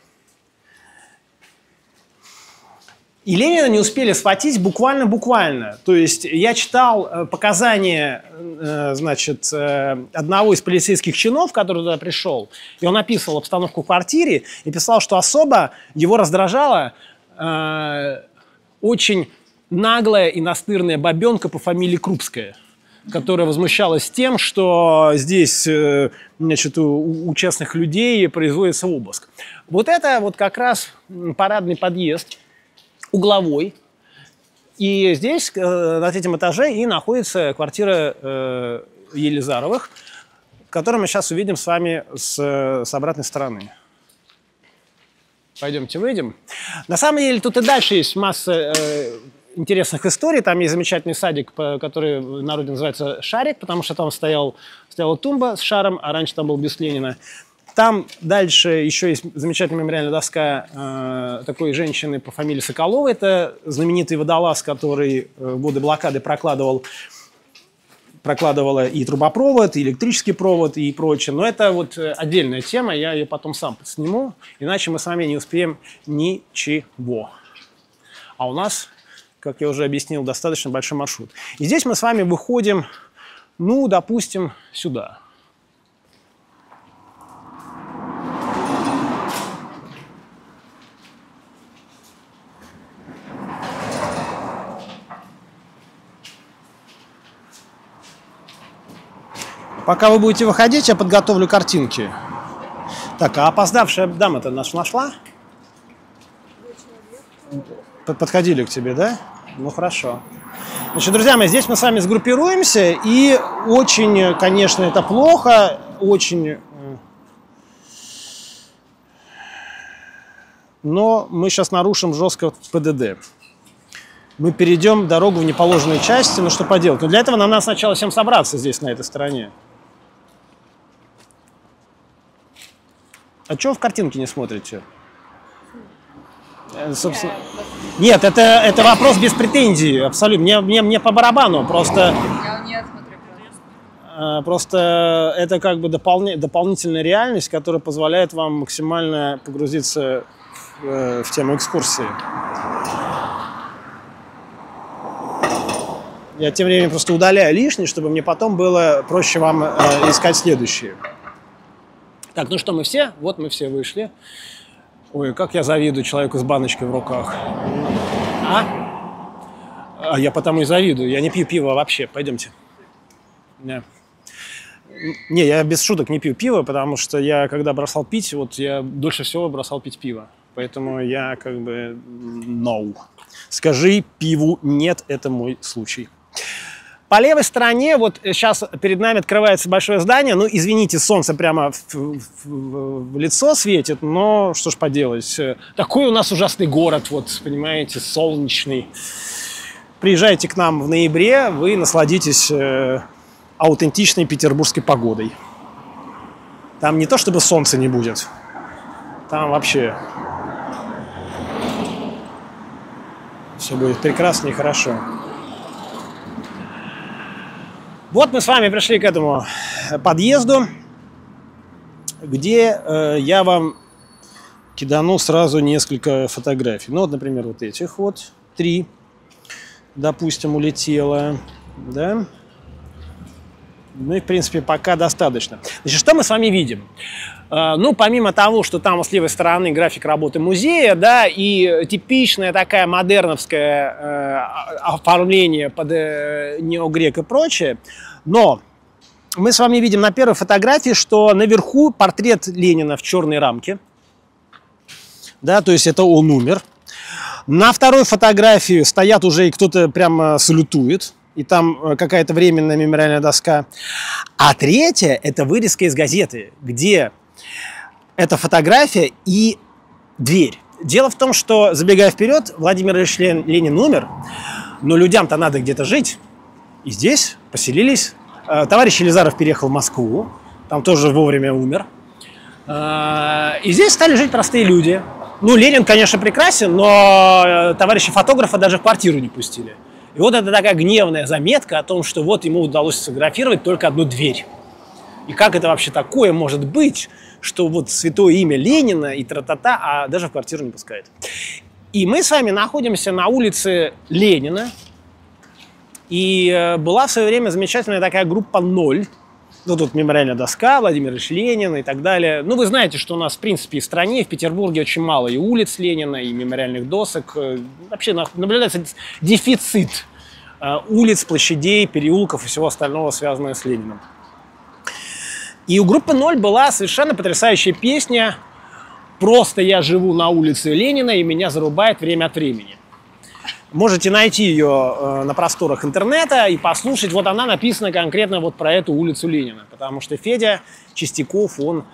И Ленина не успели схватить буквально-буквально. То есть я читал э, показания э, значит, э, одного из полицейских чинов, который туда пришел, и он описывал обстановку в квартире и писал, что особо его раздражала э, очень наглая и настырная бабенка по фамилии Крупская, которая возмущалась тем, что здесь, значит, у, у частных людей производится обыск. Вот это вот как раз парадный подъезд, угловой. И здесь, на третьем этаже, и находится квартира э, Елизаровых, которую мы сейчас увидим с вами с, с обратной стороны. Пойдемте выйдем. На самом деле тут и дальше есть масса э, интересных историй. Там есть замечательный садик, который в народе называется «Шарик», потому что там стоял, стояла тумба с шаром, а раньше там был бюст Ленина. Там дальше еще есть замечательная мемориальная доска э, такой женщины по фамилии Соколовой. Это знаменитый водолаз, который в годы блокады прокладывал, прокладывала и трубопровод, и электрический провод, и прочее. Но это вот отдельная тема, я ее потом сам подсниму, иначе мы с вами не успеем ничего. А у нас, как я уже объяснил, достаточно большой маршрут. И здесь мы с вами выходим, ну, допустим, сюда. Пока вы будете выходить, я подготовлю картинки. Так, а опоздавшая дама-то наша нашла? Подходили к тебе, да? Ну, хорошо. Значит, друзья мои, здесь мы с вами сгруппируемся, и очень, конечно, это плохо, очень... Но мы сейчас нарушим жестко пэ дэ дэ. Мы перейдем дорогу в неположенной части, ну что поделать. Но для этого нам надо сначала всем собраться здесь, на этой стороне. А чего в картинке не смотрите? Собственно... Нет, это, это вопрос без претензий, абсолютно. Мне, мне, мне по барабану, просто... Я не смотрю. Просто это как бы допол... дополнительная реальность, которая позволяет вам максимально погрузиться в, в тему экскурсии. Я тем временем просто удаляю лишнее, чтобы мне потом было проще вам э, искать следующие. Так, ну что, мы все? Вот мы все вышли. Ой, как я завидую человеку с баночкой в руках. А? А я потому и завидую. Я не пью пиво вообще. Пойдемте. Не. Не, я без шуток не пью пиво, потому что я, когда бросал пить, вот я дольше всего бросал пить пиво. Поэтому я как бы no. Скажи пиву нет, это мой случай. По левой стороне, вот сейчас перед нами открывается большое здание. Ну, извините, солнце прямо в, в, в лицо светит, но что ж поделать. Такой у нас ужасный город, вот, понимаете, солнечный. Приезжайте к нам в ноябре, вы насладитесь э, аутентичной петербургской погодой. Там не то чтобы солнца не будет, там вообще все будет прекрасно и хорошо. Вот мы с вами пришли к этому подъезду, где э, я вам кидану сразу несколько фотографий. Ну вот, например, вот этих вот три, допустим, улетело, да. Ну и, в принципе, пока достаточно. Значит, что мы с вами видим? Э, ну, помимо того, что там с левой стороны график работы музея, да, и типичное такая модерновское э, оформление под э, неогрек и прочее, но мы с вами видим на первой фотографии, что наверху портрет Ленина в черной рамке, да, то есть это он умер. На второй фотографии стоят уже и кто-то прямо салютует. И там какая-то временная мемориальная доска. А третья – это вырезка из газеты, где эта фотография и дверь. Дело в том, что, забегая вперед, Владимир Ильич Ленин умер, но людям-то надо где-то жить. И здесь поселились. Товарищ Елизаров переехал в Москву, там тоже вовремя умер. И здесь стали жить простые люди. Ну, Ленин, конечно, прекрасен, но товарища фотографа даже в квартиру не пустили. И вот это такая гневная заметка о том, что вот ему удалось сфотографировать только одну дверь. И как это вообще такое может быть, что вот святое имя Ленина и тра-та-та, а даже в квартиру не пускает. И мы с вами находимся на улице Ленина. И была в свое время замечательная такая группа «Ноль». Ну, тут мемориальная доска, Владимир Ильич Ленин и так далее. Ну, вы знаете, что у нас, в принципе, в стране, в Петербурге очень мало и улиц Ленина, и мемориальных досок. Вообще наблюдается дефицит улиц, площадей, переулков и всего остального, связанного с Лениным. И у группы «Ноль» была совершенно потрясающая песня «Просто я живу на улице Ленина, и меня зарубает время от времени». Можете найти ее э, на просторах интернета и послушать. Вот она написана конкретно вот про эту улицу Ленина. Потому что Федя Чистяков, он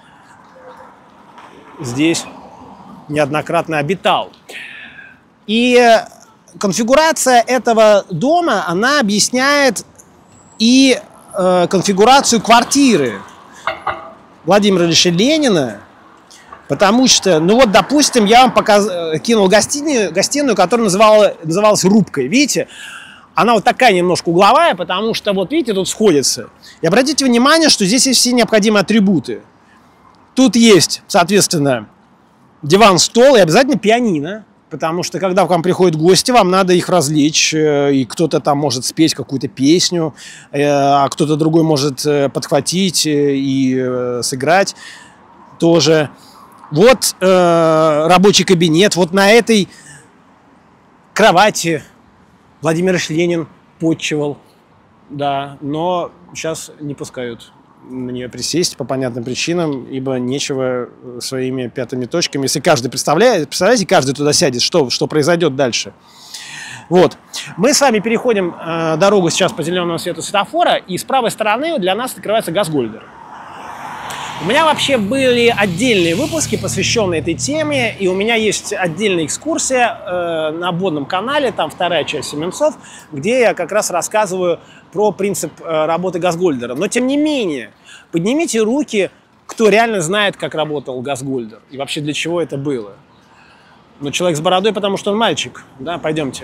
здесь неоднократно обитал. И конфигурация этого дома, она объясняет и э, конфигурацию квартиры Владимира Ильича Ленина. Потому что, ну вот, допустим, я вам показ... кинул гостиную, гостиную, которая называла... называлась рубкой. Видите, она вот такая немножко угловая, потому что, вот видите, тут сходится. И обратите внимание, что здесь есть все необходимые атрибуты. Тут есть, соответственно, диван, стол и обязательно пианино. Потому что, когда к вам приходят гости, вам надо их развлечь. И кто-то там может спеть какую-то песню, а кто-то другой может подхватить и сыграть тоже. Вот э, рабочий кабинет, вот на этой кровати Владимир Ильич Ленин почивал, да, но сейчас не пускают на нее присесть по понятным причинам, ибо нечего своими пятыми точками. Если каждый представляет, представляете, каждый туда сядет, что, что произойдет дальше. Вот. Мы с вами переходим э, дорогу сейчас по зеленому свету светофора, и с правой стороны для нас открывается Газгольдер. У меня вообще были отдельные выпуски, посвященные этой теме, и у меня есть отдельная экскурсия э, на обводном канале, там вторая часть Семенцов, где я как раз рассказываю про принцип э, работы Газгольдера. Но тем не менее, поднимите руки, кто реально знает, как работал Газгольдер и вообще для чего это было. Ну, человек с бородой, потому что он мальчик, да, пойдемте.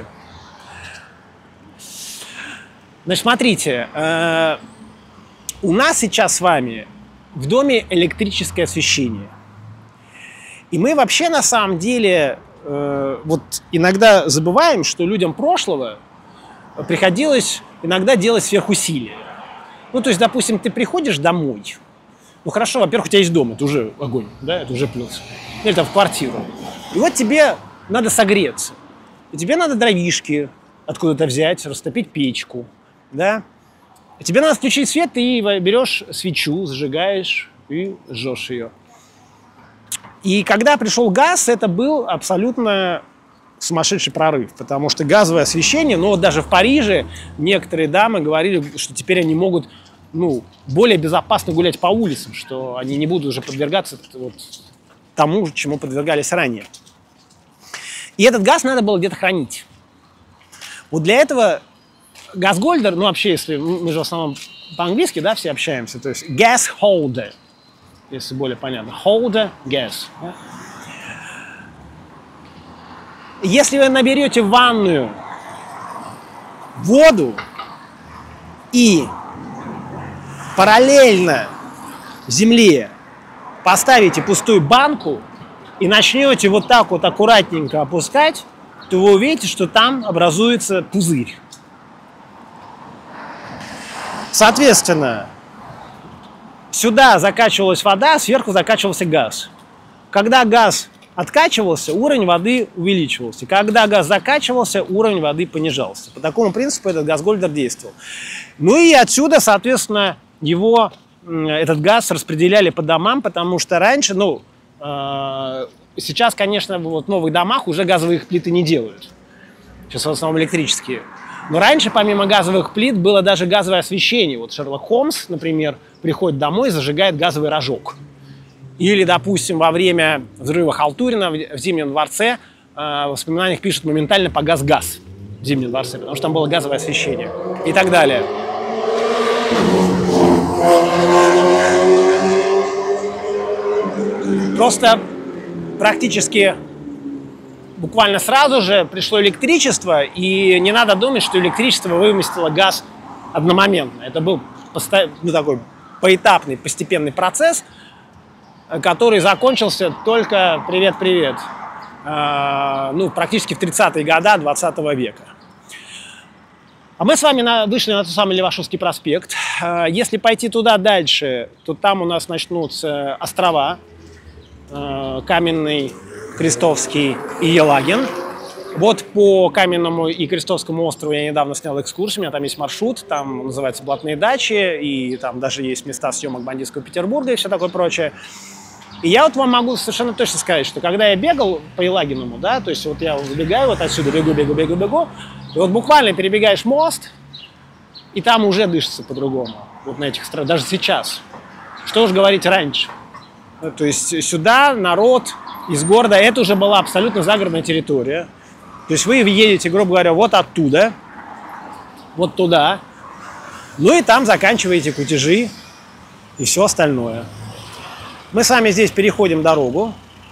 Значит, смотрите, э, у нас сейчас с вами в доме электрическое освещение. И мы вообще на самом деле э, вот иногда забываем, что людям прошлого приходилось иногда делать сверхусилия. Ну, то есть, допустим, ты приходишь домой. Ну, хорошо, во-первых, у тебя есть дом, это уже огонь, да, это уже плюс. Или там в квартиру. И вот тебе надо согреться. И тебе надо дровишки откуда-то взять, растопить печку, да. И тебе надо включить свет, ты берешь свечу, зажигаешь и жжешь ее. И когда пришел газ, это был абсолютно сумасшедший прорыв, потому что газовое освещение, ну вот даже в Париже некоторые дамы говорили, что теперь они могут, ну, более безопасно гулять по улицам, что они не будут уже подвергаться вот тому, чему подвергались ранее. И этот газ надо было где-то хранить. Вот для этого газгольдер, ну вообще, если мы же в основном по-английски, да, все общаемся, то есть gas holder, если более понятно, holder gas. Да? Если вы наберете в ванную воду и параллельно земле поставите пустую банку и начнете вот так вот аккуратненько опускать, то вы увидите, что там образуется пузырь. Соответственно, сюда закачивалась вода, сверху закачивался газ. Когда газ откачивался, уровень воды увеличивался. Когда газ закачивался, уровень воды понижался. По такому принципу этот газгольдер действовал. Ну и отсюда, соответственно, его, этот газ распределяли по домам, потому что раньше, ну, э, сейчас, конечно, вот в новых домах уже газовых плиты не делают. Сейчас в основном электрические. Но раньше, помимо газовых плит, было даже газовое освещение. Вот Шерлок Холмс, например, приходит домой и зажигает газовый рожок. Или, допустим, во время взрыва Халтурина в Зимнем дворце э, в воспоминаниях пишут, моментально погас газ в Зимнем дворце, потому что там было газовое освещение и так далее. Просто практически буквально сразу же пришло электричество, и не надо думать, что электричество выместило газ одномоментно. Это был посто... ну, такой поэтапный, постепенный процесс, который закончился только, привет-привет, э, ну, практически в тридцатые годы двадцатого века. А мы с вами на, вышли на тот самый Левашовский проспект. Э, если пойти туда дальше, то там у нас начнутся острова. Э, Каменный, Крестовский и Елагин. Вот по Каменному и Крестовскому острову я недавно снял экскурсию, у меня там есть маршрут, там называется «Блатные дачи», и там даже есть места съемок бандитского Петербурга и все такое прочее. И я вот вам могу совершенно точно сказать, что когда я бегал по Елагиному, да, то есть вот я выбегаю вот отсюда, бегу, бегу, бегу, бегу, и вот буквально перебегаешь мост, и там уже дышится по-другому, вот на этих странах, даже сейчас. Что уж говорить раньше. То есть сюда народ из города, это уже была абсолютно загородная территория. То есть вы едете, грубо говоря, вот оттуда, вот туда, ну и там заканчиваете кутежи и все остальное. Мы с вами здесь переходим дорогу.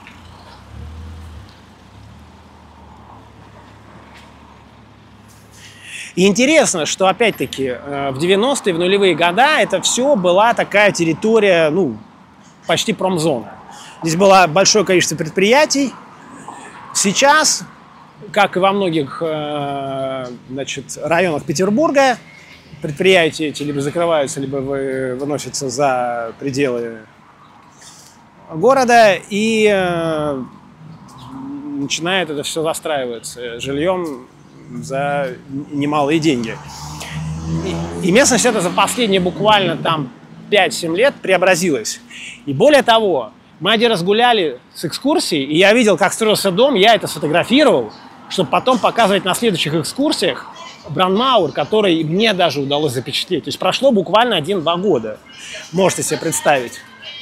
И интересно, что опять-таки в девяностые, в нулевые года это все была такая территория, ну, почти промзона. Здесь было большое количество предприятий. Сейчас, как и во многих, значит, районах Петербурга, предприятия эти либо закрываются, либо выносятся за пределы города, и э, начинает это все застраиваться жильем за немалые деньги. И, и местность эта за последние буквально там пять-семь лет преобразилась. И более того, мы один раз гуляли с экскурсией, и я видел, как строился дом, я это сфотографировал, чтобы потом показывать на следующих экскурсиях Бранмауэр, который мне даже удалось запечатлеть. То есть прошло буквально один-два года. Можете себе представить.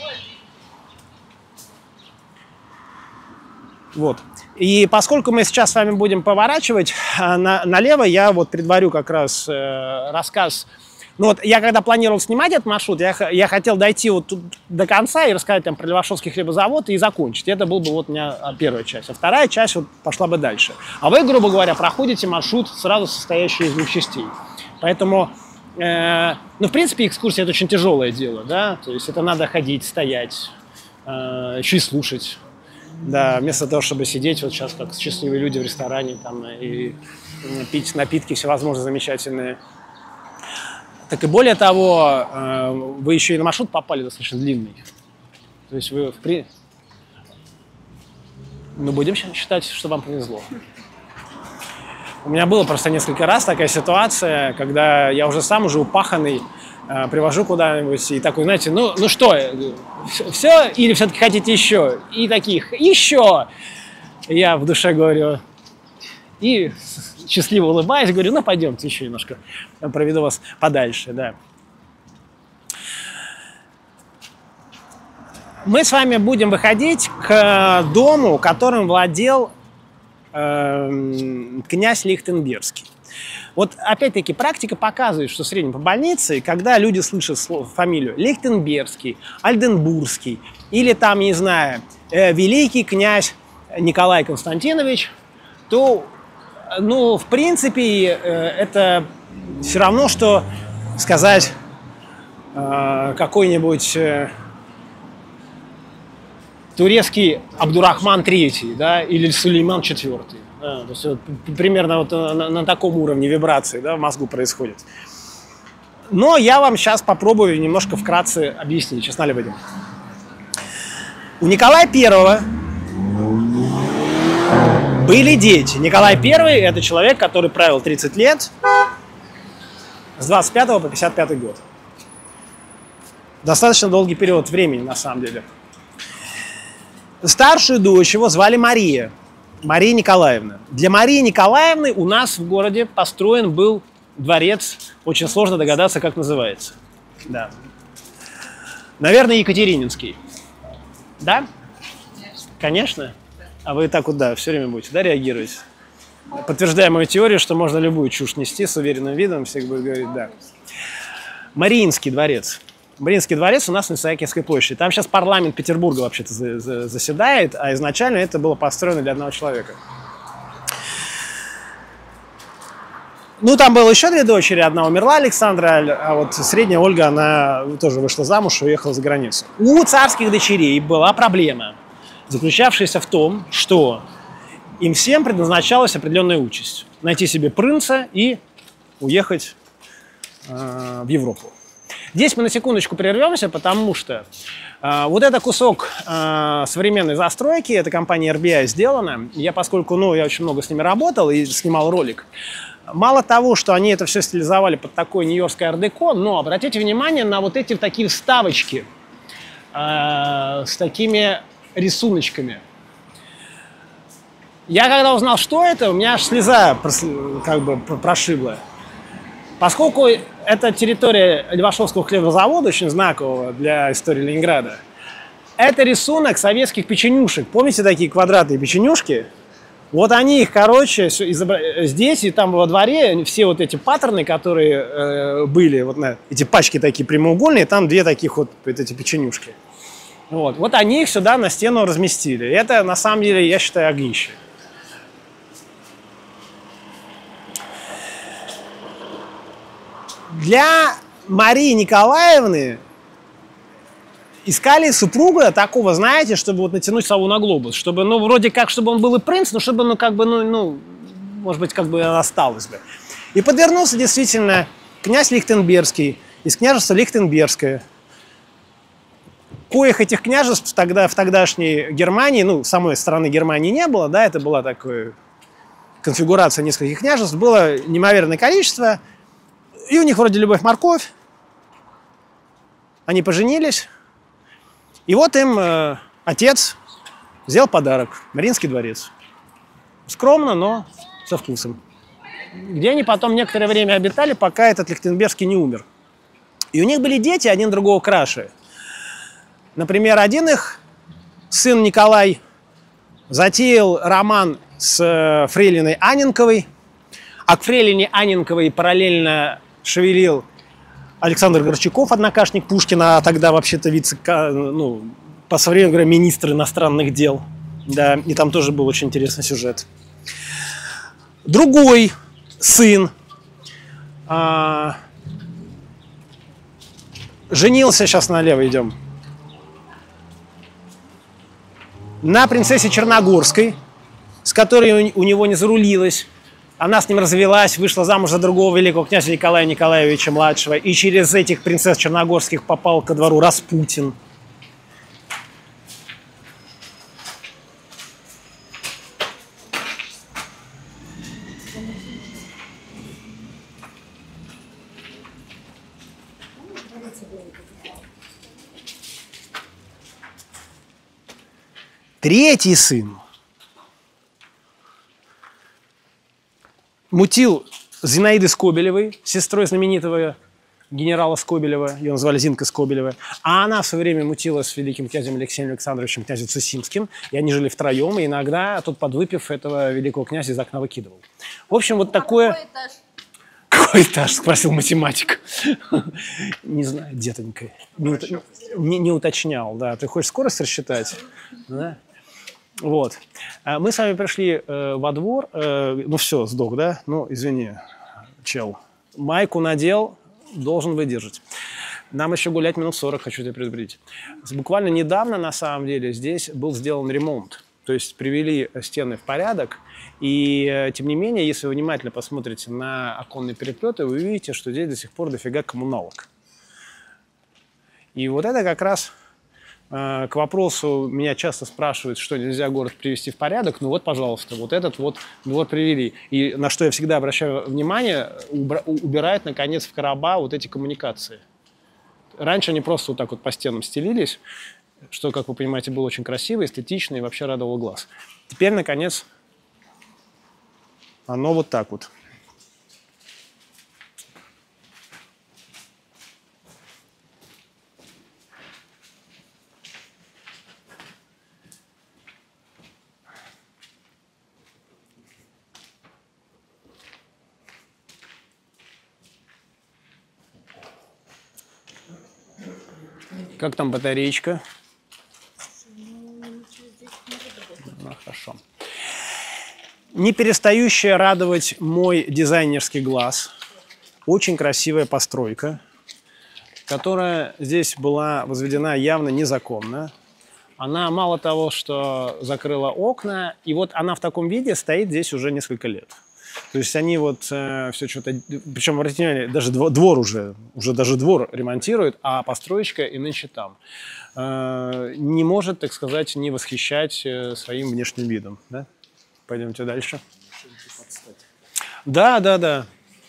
Вот. И поскольку мы сейчас с вами будем поворачивать на, налево, я вот предварю как раз э, рассказ. Ну вот я когда планировал снимать этот маршрут, я, я хотел дойти вот тут до конца и рассказать там про Левашовский хлебозавод и закончить. Это был бы вот у меня первая часть. А вторая часть вот пошла бы дальше. А вы, грубо говоря, проходите маршрут, сразу состоящий из двух частей. Поэтому, э, ну, в принципе, экскурсия – это очень тяжелое дело, да, то есть это надо ходить, стоять, э, еще и слушать. Да, вместо того, чтобы сидеть вот сейчас как счастливые люди в ресторане там, и пить напитки всевозможные замечательные. Так и более того, вы еще и на маршрут попали достаточно длинный. То есть вы в при... Ну, будем считать, что вам повезло. У меня было просто несколько раз такая ситуация, когда я уже сам, уже упаханный, привожу куда-нибудь и такой, знаете, ну, ну что, все или все-таки хотите еще? И таких, еще! Я в душе говорю, и счастливо улыбаюсь, говорю, ну, пойдемте еще немножко, проведу вас подальше, да. Мы с вами будем выходить к дому, которым владел э, князь Лихтенбергский. Вот опять-таки практика показывает, что в среднем по больнице, когда люди слышат слово, фамилию Лихтенбергский, Ольденбургский или там, не знаю, э, великий князь Николай Константинович, то, ну, в принципе, э, это все равно, что сказать э, какой-нибудь... Э, турецкий Абдурахман третий, да, или Сулейман четвёртый. Да, то есть вот, примерно вот на, на таком уровне вибрации, да, в мозгу происходит. Но я вам сейчас попробую немножко вкратце объяснить, честно ли будем. У Николая Первого были дети. Николай Первый – это человек, который правил тридцать лет с двадцать пятого по пятьдесят пятый год. Достаточно долгий период времени, на самом деле. Старшую дочь его звали Мария, Мария Николаевна. Для Марии Николаевны у нас в городе построен был дворец, очень сложно догадаться, как называется. Да. Наверное, Екатерининский. Да? Конечно. А вы так вот, да, все время будете, да, реагировать? Подтверждая мою теорию, что можно любую чушь нести с уверенным видом, всех будет говорить «да». Мариинский дворец. Мариинский дворец у нас на Исаакиевской площади. Там сейчас парламент Петербурга вообще-то заседает, а изначально это было построено для одного человека. Ну, там было еще две дочери. Одна умерла, Александра, а вот средняя Ольга, она тоже вышла замуж и уехала за границу. У царских дочерей была проблема, заключавшаяся в том, что им всем предназначалась определенная участь. Найти себе принца и уехать э, в Европу. Здесь мы на секундочку прервемся, потому что э, вот это кусок э, современной застройки, это компания эр би ай сделана. Я, поскольку, ну, я очень много с ними работал и снимал ролик, мало того, что они это все стилизовали под такое нью-йоркское ар-деко, но обратите внимание на вот эти такие вставочки э, с такими рисуночками. Я когда узнал, что это, у меня аж слеза как бы прошибла. Поскольку это территория Левашовского хлебозавода, очень знакового для истории Ленинграда, это рисунок советских печенюшек. Помните такие квадратные печенюшки? Вот они их, короче, здесь и там во дворе, все вот эти паттерны, которые э, были, вот на эти пачки такие прямоугольные, там две таких вот, вот эти печенюшки. Вот. Вот они их сюда на стену разместили. Это, на самом деле, я считаю, огнище. Для Марии Николаевны искали супруга такого, знаете, чтобы вот натянуть сову на глобус, чтобы, ну, вроде как, чтобы он был и принц, но чтобы, ну, как бы, ну, ну может быть, как бы осталось бы. И подвернулся действительно князь Лихтенбергский из княжества Лихтенбергское. Коих этих княжеств тогда, в тогдашней Германии, ну, самой страны Германии не было, да, это была такая конфигурация нескольких княжеств, было неимоверное количество. И у них вроде любовь-морковь. Они поженились. И вот им э, отец взял подарок. Мариинский дворец. Скромно, но со вкусом. Где они потом некоторое время обитали, пока этот Лихтенбергский не умер. И у них были дети, один другого краше. Например, один их сын Николай затеял роман с фрейлиной Анненковой. А к фрейлине Анненковой параллельно шевелил Александр Горчаков, однокашник Пушкина, а тогда вообще-то вице, ну, по современному говоря, министр иностранных дел. Да, и там тоже был очень интересный сюжет. Другой сын а, женился, сейчас налево идем. на принцессе Черногорской, с которой у него не зарулилось. Она с ним развелась, вышла замуж за другого великого князя Николая Николаевича-младшего. И через этих принцесс Черногорских попал ко двору Распутин. Третий сын мутил с Зинаидой Скобелевой, сестрой знаменитого генерала Скобелева, ее назвали Зинка Скобелева, а она в свое время мутила с великим князем Алексеем Александровичем, князем Цусимским, и они жили втроем, и иногда тот, подвыпив, этого великого князя из окна выкидывал. В общем, вот такое... Какой этаж? Какой этаж? Спросил математик. Не знаю, детонька. Не, ут... не, не уточнял, да. Ты хочешь скорость рассчитать? Да? Вот. Мы с вами пришли э, во двор. Э, ну все, сдох, да? Ну, извини, чел. Майку надел, должен выдержать. Нам еще гулять минут сорок, хочу тебя предупредить. Буквально недавно, на самом деле, здесь был сделан ремонт. То есть привели стены в порядок. И, тем не менее, если вы внимательно посмотрите на оконные переплеты, вы увидите, что здесь до сих пор дофига коммуналок. И вот это как раз э, к вопросу, меня часто спрашивают, что нельзя город привести в порядок. Ну вот, пожалуйста, вот этот вот двор привели. И на что я всегда обращаю внимание, убра- убирают, наконец, в короба вот эти коммуникации. Раньше они просто вот так вот по стенам стелились, что, как вы понимаете, было очень красиво, эстетично и вообще радовало глаз. Теперь, наконец, оно вот так вот. Как там батареечка? Ну, хорошо. Не перестающая радовать мой дизайнерский глаз. Очень красивая постройка, которая здесь была возведена явно незаконно. Она мало того, что закрыла окна, и вот она в таком виде стоит здесь уже несколько лет. То есть они вот э, все что-то... Причем, обратите внимание, даже двор, двор уже, уже даже двор ремонтируют, а построечка и нынче там. Э, не может, так сказать, не восхищать э, своим внешним видом. Да? Пойдемте дальше. Да, да, да.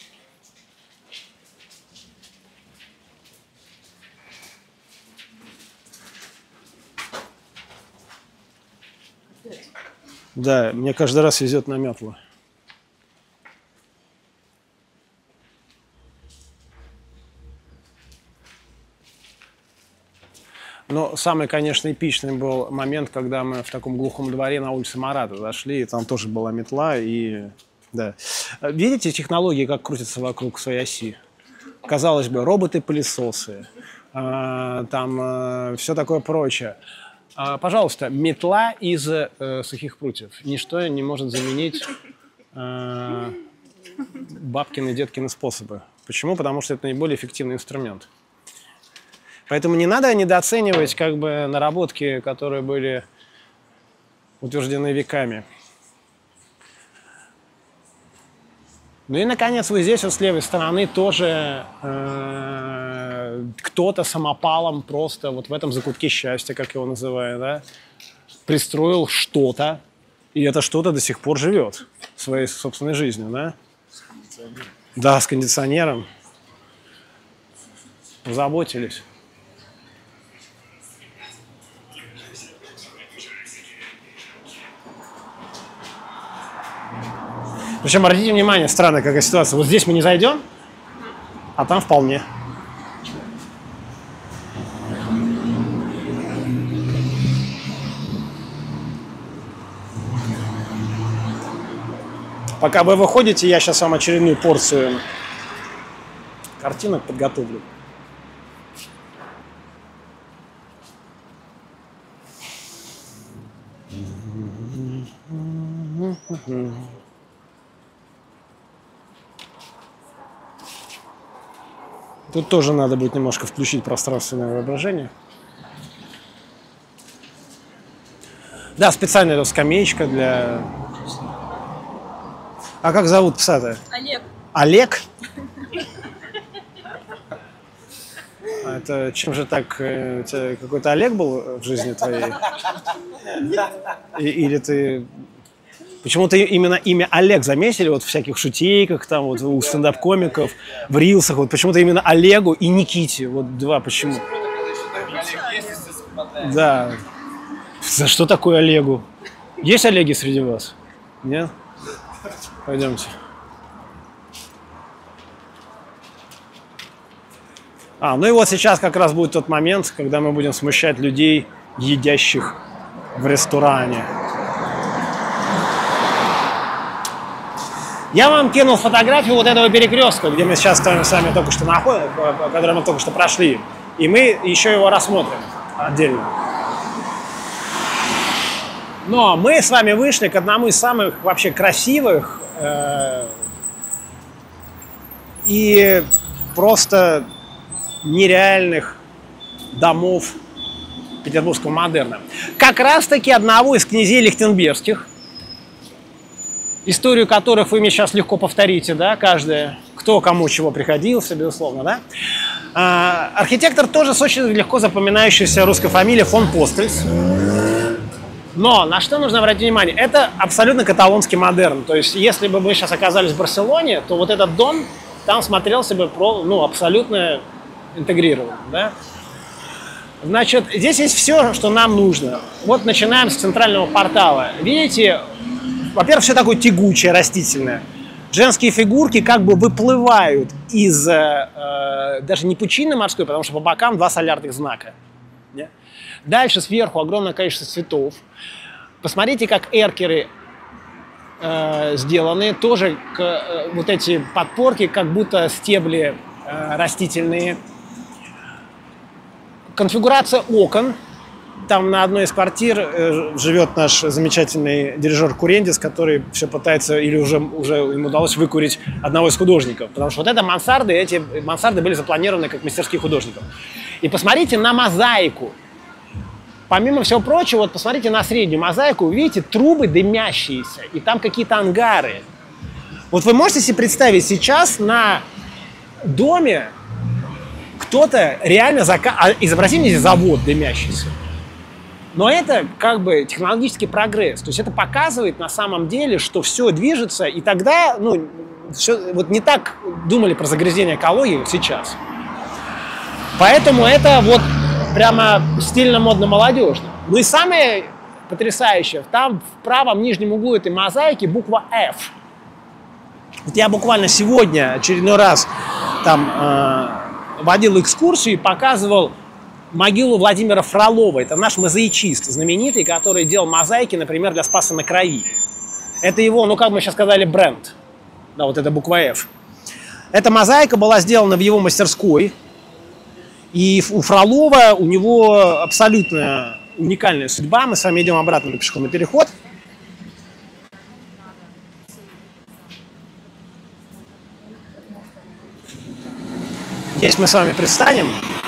Да, мне каждый раз везет на метлу. Но самый, конечно, эпичный был момент, когда мы в таком глухом дворе на улице Марата зашли, и там тоже была метла, и... Да. Видите технологии, как крутятся вокруг своей оси? Казалось бы, роботы-пылесосы, э, там э, все такое прочее. Э, пожалуйста, метла из э, сухих прутьев. Ничто не может заменить э, бабкины, деткины способы. Почему? Потому что это наиболее эффективный инструмент. Поэтому не надо недооценивать как бы наработки, которые были утверждены веками. Ну и, наконец, вот здесь вот с левой стороны тоже э, кто-то самопалом просто вот в этом закутке счастья, как его называют, да, пристроил что-то, и это что-то до сих пор живет своей собственной жизнью, да? Да, с кондиционером. Заботились. Причем, обратите внимание, странная какая ситуация. Вот здесь мы не зайдем, а там вполне. Пока вы выходите, я сейчас вам очередную порцию картинок подготовлю. Тут тоже надо будет немножко включить пространственное воображение. Да, специальная вот скамеечка для... А как зовут пса-то? Олег. Олег? А это чем же так? э, У тебя какой-то Олег был в жизни твоей? И- Или ты... Почему-то именно имя Олег заметили вот в всяких шутейках, там вот у стендап-комиков, в рилсах, вот почему-то именно Олегу и Никите, вот два, почему? Да. За что такое Олегу? Есть Олеги среди вас? Нет? Пойдемте. А, ну и вот сейчас как раз будет тот момент, когда мы будем смущать людей, едящих в ресторане. Я вам кинул фотографию вот этого перекрестка, где мы сейчас с вами, с вами только что находим, который мы только что прошли. И мы еще его рассмотрим отдельно. Но мы с вами вышли к одному из самых вообще красивых э, и просто нереальных домов петербургского модерна. Как раз-таки одного из князей Лихтенбергских, историю которых вы мне сейчас легко повторите, да, каждый, кто кому чего приходился, безусловно, да. А, архитектор тоже с очень легко запоминающейся русской фамилией фон Пострельц. Но на что нужно обратить внимание? Это абсолютно каталонский модерн. То есть, если бы мы сейчас оказались в Барселоне, то вот этот дом там смотрелся бы про, ну, абсолютно интегрирован, да. Значит, здесь есть все, что нам нужно. Вот начинаем с центрального портала. Видите, во-первых, все такое тягучее, растительное. Женские фигурки как бы выплывают из э, даже не пучины морской, потому что по бокам два солярных знака. Не? Дальше сверху огромное количество цветов. Посмотрите, как эркеры э, сделаны. Тоже к, э, вот эти подпорки, как будто стебли э, растительные. Конфигурация окон. Там на одной из квартир э, живет наш замечательный дирижер Курендис, который все пытается, или уже, уже ему удалось выкурить одного из художников. Потому что вот это мансарды, эти мансарды были запланированы как мастерские художников. И посмотрите на мозаику. Помимо всего прочего, вот посмотрите на среднюю мозаику, вы видите трубы дымящиеся, и там какие-то ангары. Вот вы можете себе представить, сейчас на доме кто-то реально заказывает, изобразим мне завод дымящийся. Но это как бы технологический прогресс. То есть это показывает на самом деле, что все движется, и тогда, ну, все, вот не так думали про загрязнение экологии, вот сейчас. Поэтому это вот прямо стильно-модно-молодежно. Ну и самое потрясающее, там в правом нижнем углу этой мозаики буква F. Вот я буквально сегодня очередной раз там э, водил экскурсию и показывал могилу Владимира Фролова. Это наш мозаичист знаменитый, который делал мозаики, например, для Спаса на Крови. Это его, ну как мы сейчас сказали, бренд. Да, вот эта буква F. Эта мозаика была сделана в его мастерской. И у Фролова, у него абсолютно уникальная судьба. Мы с вами идем обратно на пешеходный переход. Здесь мы с вами предстанем.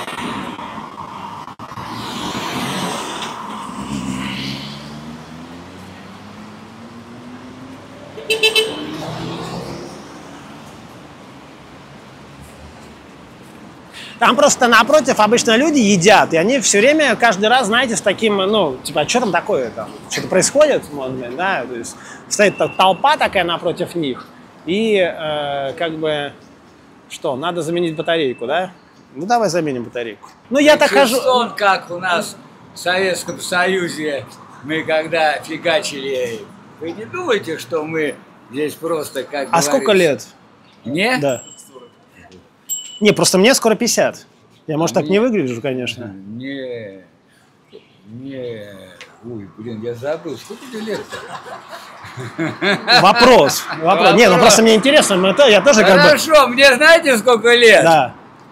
Там просто напротив обычно люди едят, и они все время, каждый раз, знаете, с таким, ну, типа, а что там такое там? Что-то происходит, да, то есть стоит толпа такая напротив них, и э, как бы, что, надо заменить батарейку, да? Ну, давай заменим батарейку. Ну, я так хожу... Он как у нас в Советском Союзе, мы когда фигачили, вы не думаете, что мы здесь просто как А сколько лет? Мне? Да. Не, просто мне скоро пятьдесят. Я, может, а так мне... не выгляжу, конечно. Не, не, ой, блин, я забыл, сколько тебе лет-то? Вопрос. Вопрос. Не, ну просто мне интересно, мы то, я тоже как бы... Хорошо, мне знаете, сколько лет? Да.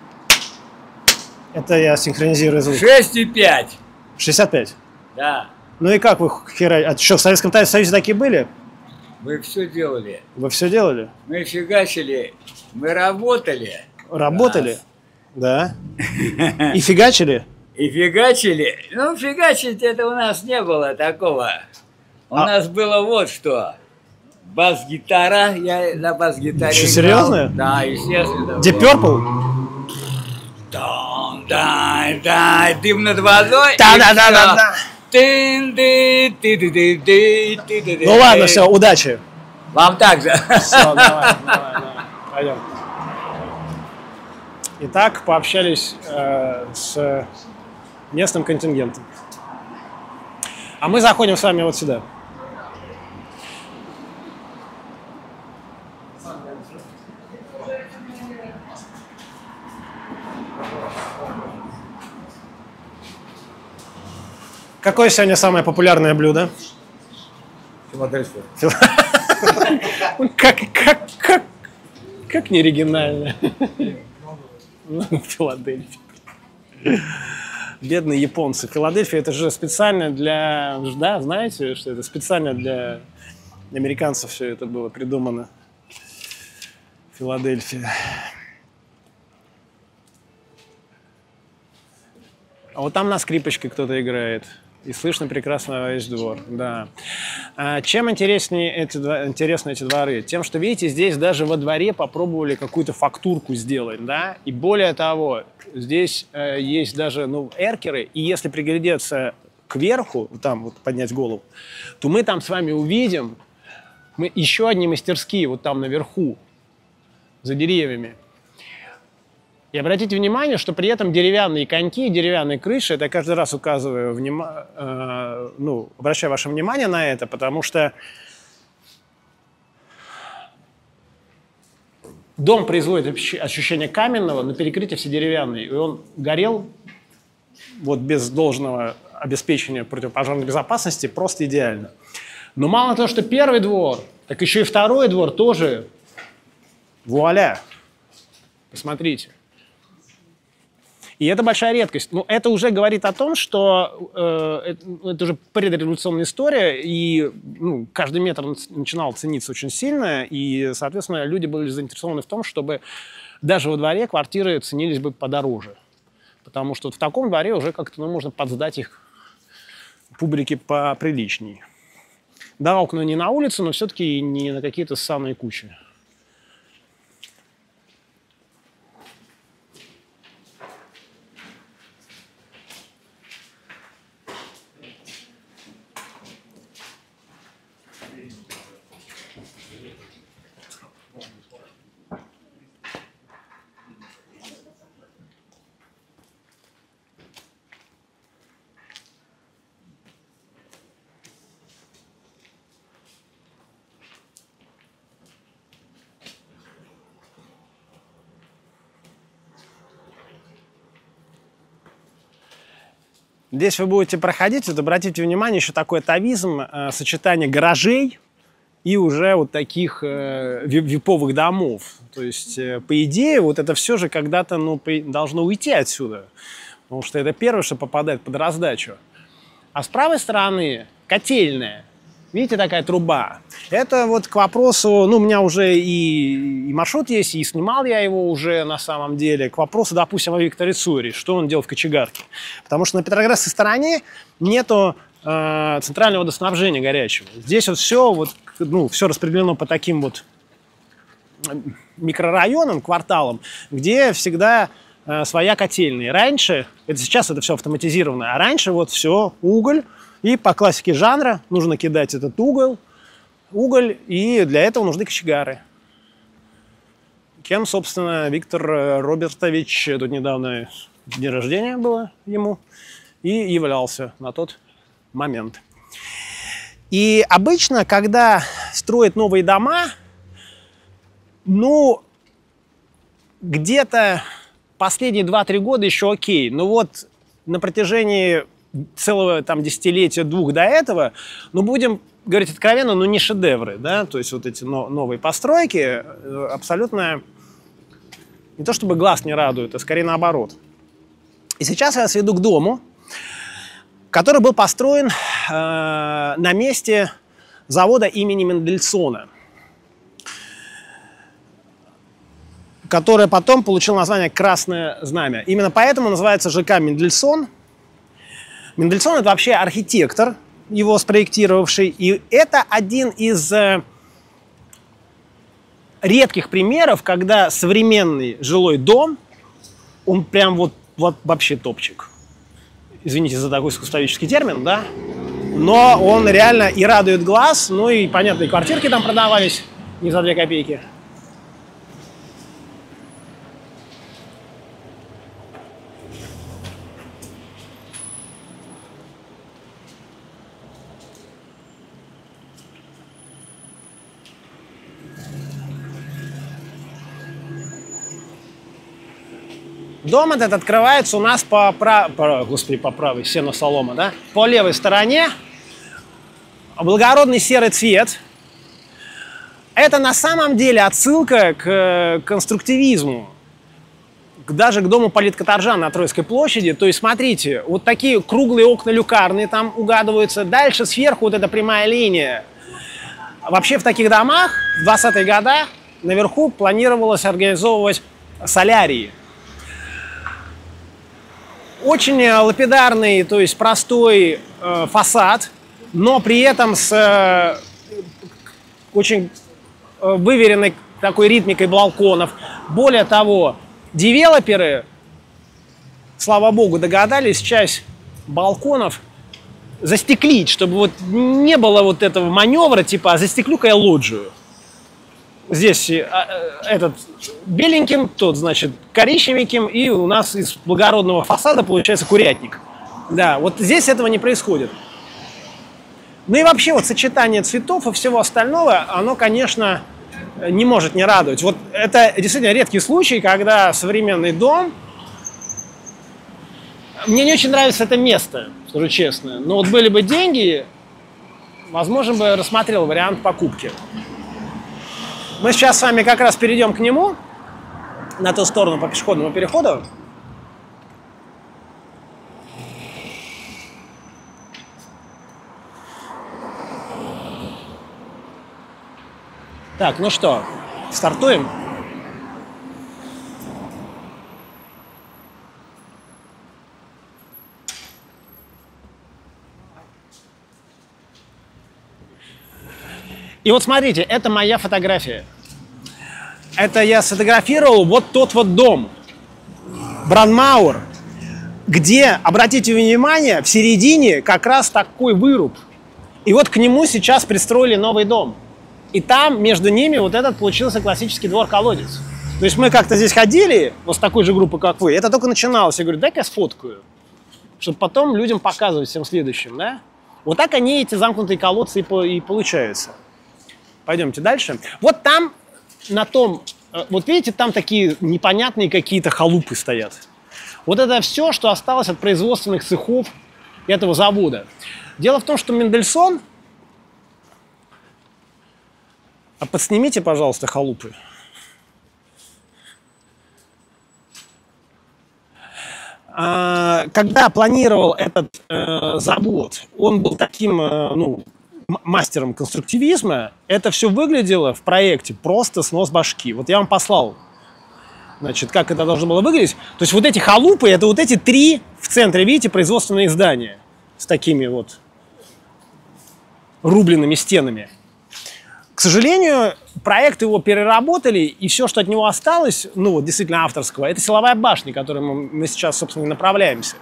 Это я синхронизирую звук. шесть и пять. шестьдесят пять? Да. Ну и как вы, хера... А что, в Советском Союзе такие были? Мы все делали. Вы все делали? Мы фигачили, мы работали. Работали? Да. И фигачили? И фигачили. Ну, фигачить это у нас не было такого. У А- нас было вот что. Бас-гитара. Я на бас-гитаре Что, играл. серьезно? Да, естественно. Deep Purple? Дан, дай, дай, дым над водой. Да-да-да-да-да. Ну Ну ладно, все, удачи. Вам также. Все, давай, давай, давай. Пойдем. Итак, пообщались э, с местным контингентом. А мы заходим с вами вот сюда. Какое сегодня самое популярное блюдо? Филадельфия. Как, как, как, как неоригинально. Филадельфия. Бедные японцы. Филадельфия это же специально для... Да, знаете, что это специально для американцев все это было придумано. Филадельфия. А вот там на скрипочке кто-то играет. И слышно прекрасно весь двор. Да. А чем интереснее эти, интересны эти дворы? Тем, что, видите, здесь даже во дворе попробовали какую-то фактурку сделать. Да? И более того, здесь э, есть даже ну, эркеры. И если приглядеться кверху, там вот поднять голову, то мы там с вами увидим мы еще одни мастерские вот там наверху, за деревьями. И обратите внимание, что при этом деревянные коньки, деревянные крыши, это я каждый раз указываю, внима, э, ну, обращаю ваше внимание на это, потому что дом производит ощущение каменного, но перекрытие все деревянные. И он горел вот без должного обеспечения противопожарной безопасности просто идеально. Но мало того, что первый двор, так еще и второй двор тоже вуаля. Посмотрите. И это большая редкость. Но это уже говорит о том, что э, это, это уже предреволюционная история, и ну, каждый метр начинал цениться очень сильно, и, соответственно, люди были заинтересованы в том, чтобы даже во дворе квартиры ценились бы подороже. Потому что вот в таком дворе уже как-то ну, можно подсдать их публике поприличней. Да, окна не на улице, но все-таки не на какие-то ссаные кучи. Здесь вы будете проходить, вот обратите внимание, еще такой атовизм, э, сочетание гаражей и уже вот таких э, виповых домов. То есть, э, по идее, вот это все же когда-то ну, должно уйти отсюда, потому что это первое, что попадает под раздачу. А с правой стороны котельная. Видите, такая труба. Это вот к вопросу, ну, у меня уже и, и маршрут есть, и снимал я его уже на самом деле, к вопросу, допустим, о Викторе Цоре, что он делал в кочегарке. Потому что на Петроградской стороне нету э, центрального водоснабжения горячего. Здесь вот все, вот, ну, все распределено по таким вот микрорайонам, кварталам, где всегда э, своя котельная. Раньше, это сейчас это все автоматизировано, а раньше вот все уголь. И по классике жанра нужно кидать этот уголь, уголь, и для этого нужны кочегары. Кем, собственно, Виктор Робертович, тут недавно день рождения было ему, и являлся на тот момент. И обычно, когда строят новые дома, ну, где-то последние два-три года еще окей, но вот на протяжении целого там десятилетия, двух до этого, ну, будем говорить откровенно, ну, не шедевры, да, то есть вот эти но, новые постройки абсолютно не то чтобы глаз не радуют, а скорее наоборот. И сейчас я вас веду к дому, который был построен э, на месте завода имени Мендельсона, которое потом получило название «Красное знамя». Именно поэтому называется ЖК «Мендельсон». Мендельсон – это вообще архитектор, его спроектировавший, и это один из э, редких примеров, когда современный жилой дом, он прям вот, вот вообще топчик. Извините за такой искусствоведческий термин, да? Но он реально и радует глаз, ну и, понятно, и квартирки там продавались не за две копейки. Дом этот открывается у нас по, прав... по... Господи, по правой, сено-солома, да? По левой стороне. Благородный серый цвет. Это на самом деле отсылка к конструктивизму. Даже к дому политкоторжан на Троицкой площади. То есть, смотрите, вот такие круглые окна люкарные там угадываются. Дальше сверху вот эта прямая линия. Вообще в таких домах в двадцатые годы наверху планировалось организовывать солярии. Очень лапидарный, то есть простой э, фасад, но при этом с э, очень э, выверенной такой ритмикой балконов. Более того, девелоперы, слава богу, догадались часть балконов застеклить, чтобы вот не было вот этого маневра, типа, а застеклю-ка я лоджию. Здесь этот беленьким, тот, значит, коричневеньким, и у нас из благородного фасада получается курятник. Да, вот здесь этого не происходит. Ну и вообще вот сочетание цветов и всего остального, оно, конечно, не может не радовать. Вот это действительно редкий случай, когда современный дом... Мне не очень нравится это место, скажу честно. Но вот были бы деньги, возможно, бы рассмотрел вариант покупки. Мы сейчас с вами как раз перейдем к нему, на ту сторону по пешеходному переходу. Так, ну что, стартуем? И вот смотрите, это моя фотография. Это я сфотографировал вот тот вот дом, Бранмауэр, где, обратите внимание, в середине как раз такой выруб. И вот к нему сейчас пристроили новый дом. И там между ними вот этот получился классический двор-колодец. То есть мы как-то здесь ходили, вот с такой же группой, как вы, это только начиналось. Я говорю, дай-ка я сфоткаю, чтобы потом людям показывать всем следующим, да? Вот так они, эти замкнутые колодцы, и, по, и получаются. Пойдемте дальше. Вот там, на том, вот видите, там такие непонятные какие-то халупы стоят. Вот это все, что осталось от производственных цехов этого завода. Дело в том, что Мендельсон... А подснимите, пожалуйста, халупы. Когда планировал этот э, завод, он был таким, э, ну, мастером конструктивизма. Это все выглядело в проекте просто снос башки. Вот я вам послал, значит, как это должно было выглядеть. То есть вот эти халупы, это вот эти три в центре, видите, производственные здания с такими вот рубленными стенами. К сожалению, проект его переработали, и все, что от него осталось, ну вот действительно авторского, это силовая башня, к которой мы, мы сейчас, собственно, и направляемся.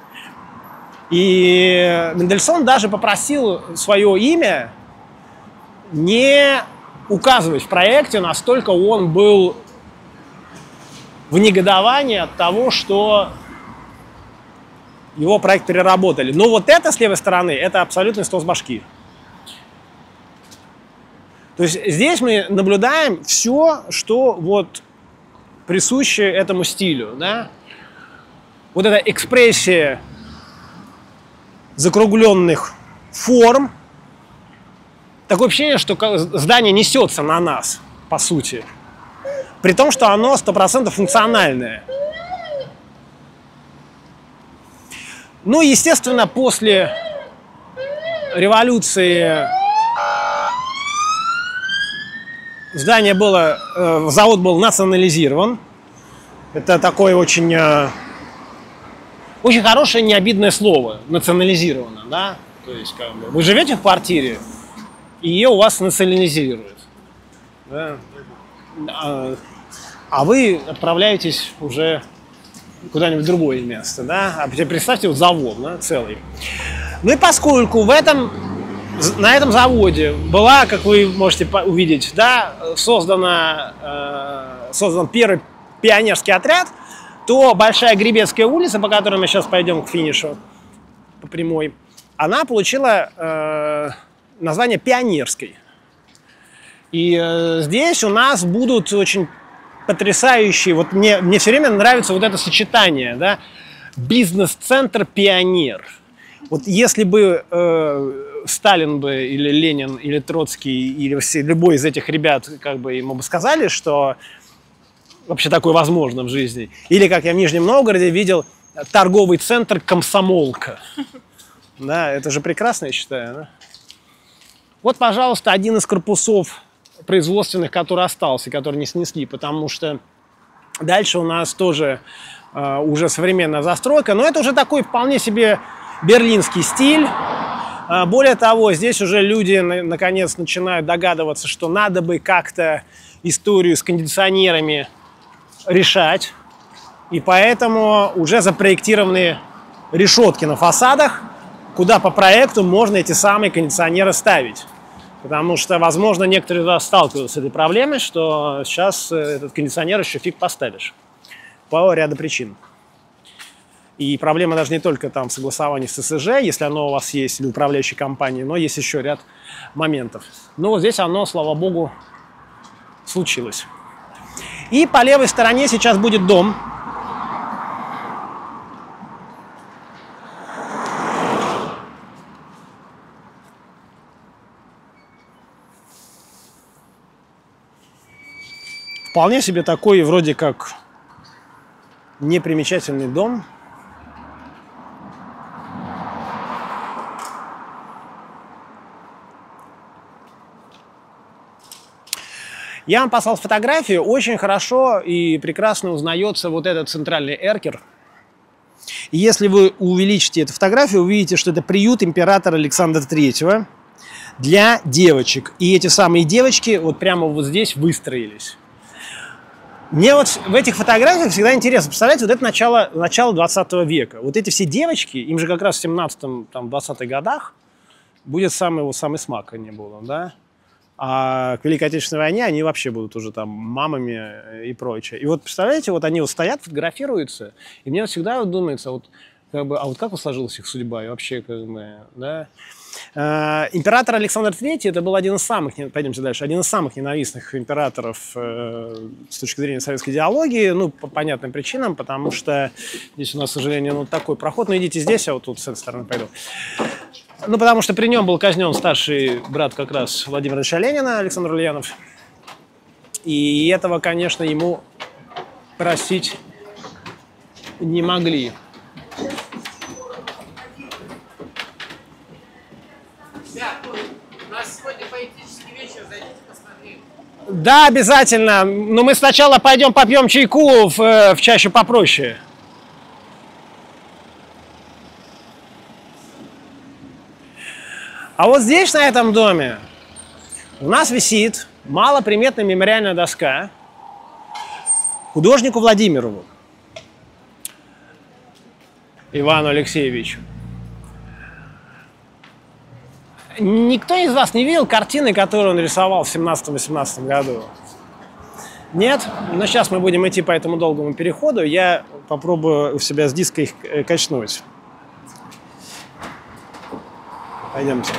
И Мендельсон даже попросил свое имя не указывать в проекте, настолько он был в негодовании от того, что его проект переработали. Но вот это с левой стороны, это абсолютный снос башки. То есть здесь мы наблюдаем все, что вот присуще этому стилю, да? Вот эта экспрессия закругленных форм. Такое ощущение, что здание несется на нас, по сути. При том, что оно сто процентов функциональное. Ну, естественно, после революции здание было, завод был национализирован. Это такой очень очень хорошее необидное слово, национализировано, да? То есть, как бы, вы живете в квартире, и ее у вас национализируют. Да? А, а вы отправляетесь уже куда-нибудь в другое место, да? А теперь представьте, вот завод, да, целый. Ну и поскольку в этом, на этом заводе была, как вы можете увидеть, да, создана, э, создан первый пионерский отряд, то Большая Гребецкая улица, по которой мы сейчас пойдем к финишу, по прямой, она получила э, название Пионерской. И э, здесь у нас будут очень потрясающие, вот мне, мне все время нравится вот это сочетание, да, бизнес-центр «Пионер». Вот если бы э, Сталин бы, или Ленин, или Троцкий, или все, любой из этих ребят, как бы ему бы сказали, что вообще такое возможно в жизни, или, как я в Нижнем Новгороде видел, торговый центр «Комсомолка». Да, это же прекрасно, я считаю. Да? Вот, пожалуйста, один из корпусов производственных, который остался, который не снесли, потому что дальше у нас тоже э, уже современная застройка, но это уже такой вполне себе берлинский стиль. Э, более того, здесь уже люди на, наконец начинают догадываться, что надо бы как-то историю с кондиционерами решать, и поэтому уже запроектированы решетки на фасадах, куда по проекту можно эти самые кондиционеры ставить. Потому что, возможно, некоторые из вас сталкиваются с этой проблемой, что сейчас этот кондиционер еще фиг поставишь. По ряду причин. И проблема даже не только там в согласовании с ССЖ, если оно у вас есть, или управляющей компании, но есть еще ряд моментов. Но вот здесь оно, слава богу, случилось. И по левой стороне сейчас будет дом. Вполне себе такой, вроде как, непримечательный дом. Я вам послал фотографию. Очень хорошо и прекрасно узнается вот этот центральный эркер. И если вы увеличите эту фотографию, увидите, что это приют императора Александра Третьего для девочек. И эти самые девочки вот прямо вот здесь выстроились. Мне вот в этих фотографиях всегда интересно, представляете, вот это начало, начало двадцатого века. Вот эти все девочки, им же как раз в семнадцатом, там, двадцатых годах будет самый, вот, самый смак они будут, да? А к Великой Отечественной войне они вообще будут уже там мамами и прочее. И вот представляете, вот они вот стоят, фотографируются, и мне всегда вот думается, вот, как бы, а вот как вот сложилась их судьба и вообще, как бы, да? Э, император Александр Третий, это был один из самых, пойдемте дальше, один из самых ненавистных императоров э, с точки зрения советской идеологии, ну, по понятным причинам, потому что здесь у нас, к сожалению, ну, такой проход, ну, идите здесь, а вот тут с этой стороны пойду. Ну, потому что при нем был казнен старший брат как раз Владимира Ильича Ленина, Александр Ульянов, и этого, конечно, ему простить не могли. Да, обязательно. Но мы сначала пойдем попьем чайку в, в чащу попроще. А вот здесь, на этом доме, у нас висит малоприметная мемориальная доска художнику Владимирову Ивану Алексеевичу. Никто из вас не видел картины, которые он рисовал в семнадцатом-восемнадцатом году? Нет? Но сейчас мы будем идти по этому долгому переходу. Я попробую у себя с диска их качнуть. Пойдемте.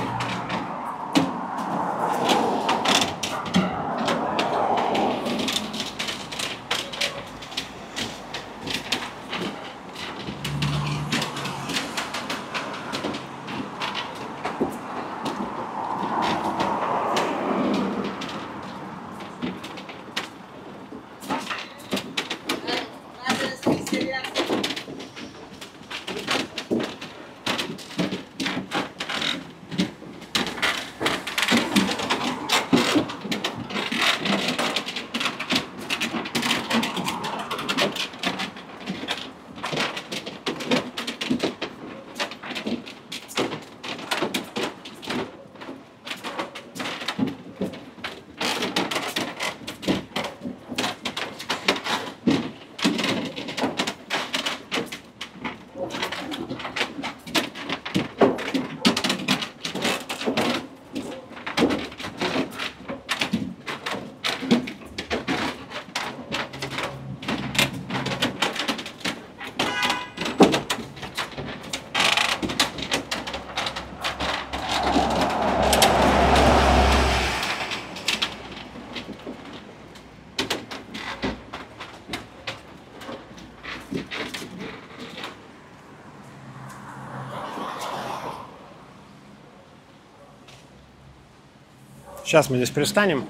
Сейчас мы здесь пристанем.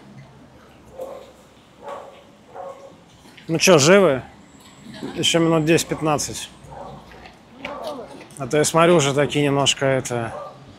Ну что, живы? Еще минут десять-пятнадцать. А то я смотрю уже такие немножко это...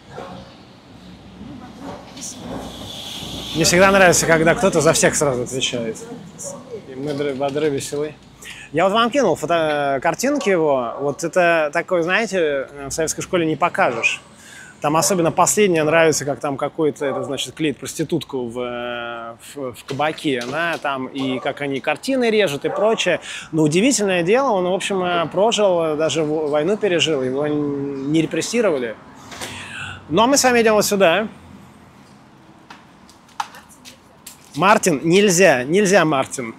Мне всегда нравится, когда кто-то за всех сразу отвечает. И мы бодры, веселы. Я вот вам кинул фото... картинки его. Вот это такое, знаете, в советской школе не покажешь. Там особенно последнее нравится, как там какой-то, это значит, клеит проститутку в, в, в кабаке, да, там, и как они картины режут и прочее. Но удивительное дело, он, в общем, прожил, даже войну пережил, его не репрессировали. Ну, а мы с вами идем вот сюда. Мартин, нельзя, нельзя, Мартин.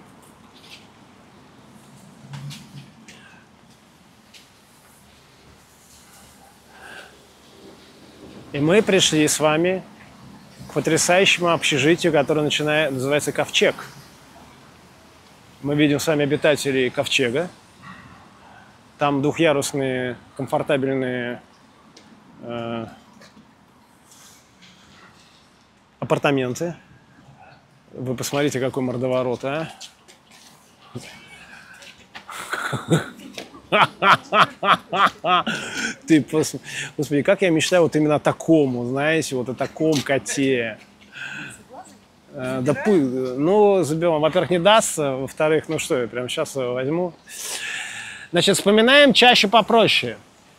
И мы пришли с вами к потрясающему общежитию, которое начинает, называется Ковчег. Мы видим с вами обитателей Ковчега. Там двухъярусные, комфортабельные э, апартаменты. Вы посмотрите, какой мордоворот, а? Ты просто... Господи, как я мечтаю вот именно о таком, знаете, вот о таком коте. Э, да, ну, заберем. Во-первых, не дастся. Во-вторых, ну что, я прямо сейчас его возьму. Значит, вспоминаем чаще попроще.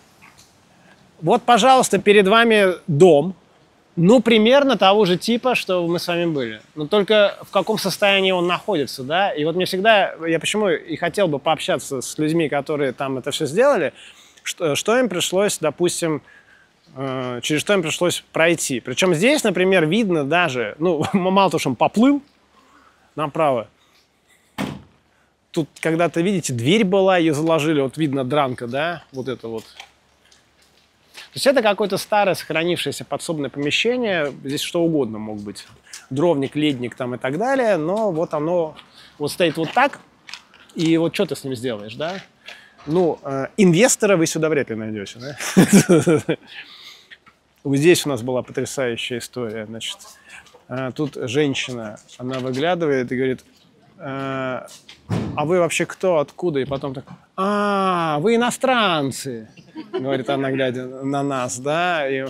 Вот, пожалуйста, перед вами дом. Ну, примерно того же типа, что мы с вами были. Но только в каком состоянии он находится, да? И вот мне всегда, я почему и хотел бы пообщаться с людьми, которые там это все сделали, что, что им пришлось, допустим, э, через что им пришлось пройти. Причем здесь, например, видно даже, ну, мало того, что он поплыл направо, тут когда-то, видите, дверь была, ее заложили, вот видно дранка, да, вот это вот. То есть это какое-то старое, сохранившееся подсобное помещение, здесь что угодно мог быть, дровник, ледник там и так далее, но вот оно вот стоит вот так, и вот что ты с ним сделаешь, да? Ну, э, инвестора вы сюда вряд ли найдете, да? Вот здесь у нас была потрясающая история, значит, тут женщина, она выглядывает и говорит, а вы вообще кто, откуда? И потом так, а, вы иностранцы. Говорит она, глядя на нас, да. И...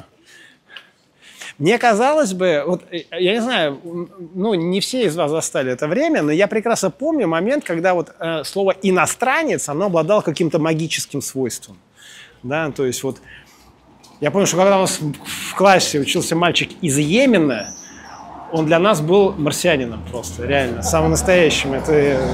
Мне казалось бы, вот, я не знаю, ну, не все из вас застали это время, но я прекрасно помню момент, когда вот э, слово «иностранец», оно обладало каким-то магическим свойством, да, то есть вот, я помню, что когда у нас в классе учился мальчик из Йемена, он для нас был марсианином просто, реально, самым настоящим, это...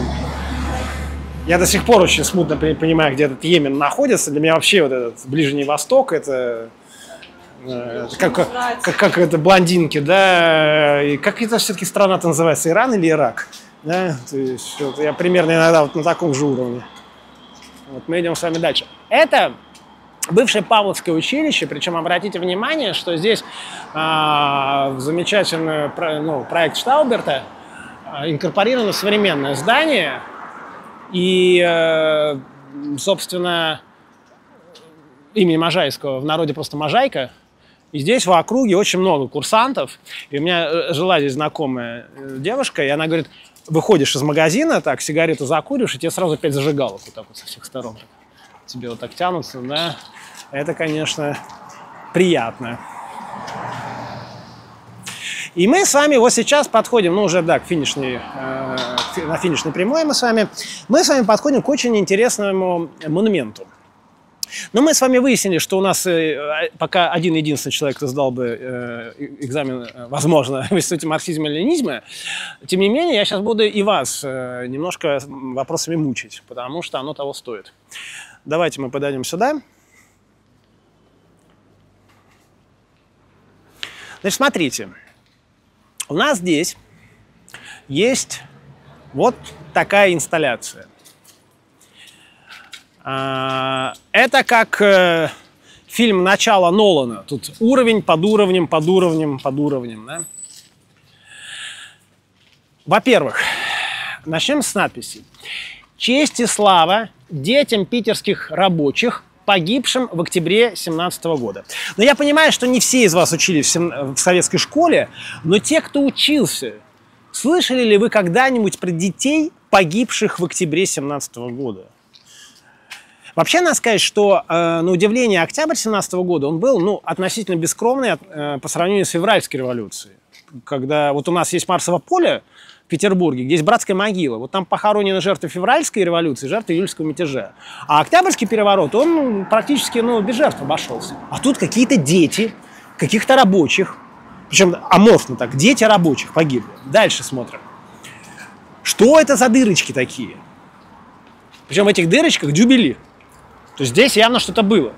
Я до сих пор очень смутно понимаю, где этот Йемен находится. Для меня вообще вот этот Ближний Восток, это, это как, как, как это блондинки, да, и как это все-таки страна-то называется, Иран или Ирак, да, то есть вот я примерно иногда вот на таком же уровне. Вот мы идем с вами дальше. Это бывшее Павловское училище, причем обратите внимание, что здесь а, в замечательный ну, проект Штауберта а, инкорпорировано современное здание. И, собственно, имени Можайского в народе просто Можайка. И здесь в округе очень много курсантов. И у меня жила здесь знакомая девушка, и она говорит, выходишь из магазина, так, сигарету закуриваешь, и тебе сразу пять зажигалок вот так вот со всех сторон. Тебе вот так тянутся, да. Это, конечно, приятно. И мы с вами вот сейчас подходим, ну уже, да, к финишной, э, на финишной прямой мы с вами, мы с вами подходим к очень интересному монументу. Но мы с вами выяснили, что у нас э, пока один-единственный человек, кто сдал бы э, экзамен, э, возможно, в институте марксизма и ленинизма. Тем не менее, я сейчас буду и вас э, немножко вопросами мучить, потому что оно того стоит. Давайте мы подойдем сюда. Значит, смотрите. У нас здесь есть вот такая инсталляция. Это как фильм «Начало» Нолана. Тут уровень под уровнем, под уровнем, под уровнем. Да? Во-первых, начнем с надписи. «Честь и слава детям питерских рабочих, погибшим в октябре семнадцатого года. Но я понимаю, что не все из вас учились в, сем... в советской школе, но те, кто учился, слышали ли вы когда-нибудь про детей, погибших в октябре семнадцатого года? Вообще, надо сказать, что, э, на удивление, октябрь семнадцатого года, он был, ну, относительно бескровный э, по сравнению с февральской революцией. Когда вот у нас есть Марсово поле в Петербурге, где есть братская могила. Вот там похоронены жертвы февральской революции, жертвы июльского мятежа. А октябрьский переворот, он ну, практически ну, без жертв обошелся. А тут какие-то дети, каких-то рабочих, причем аморфно так, дети рабочих погибли. Дальше смотрим. Что это за дырочки такие? Причем в этих дырочках дюбели. То есть здесь явно что-то было.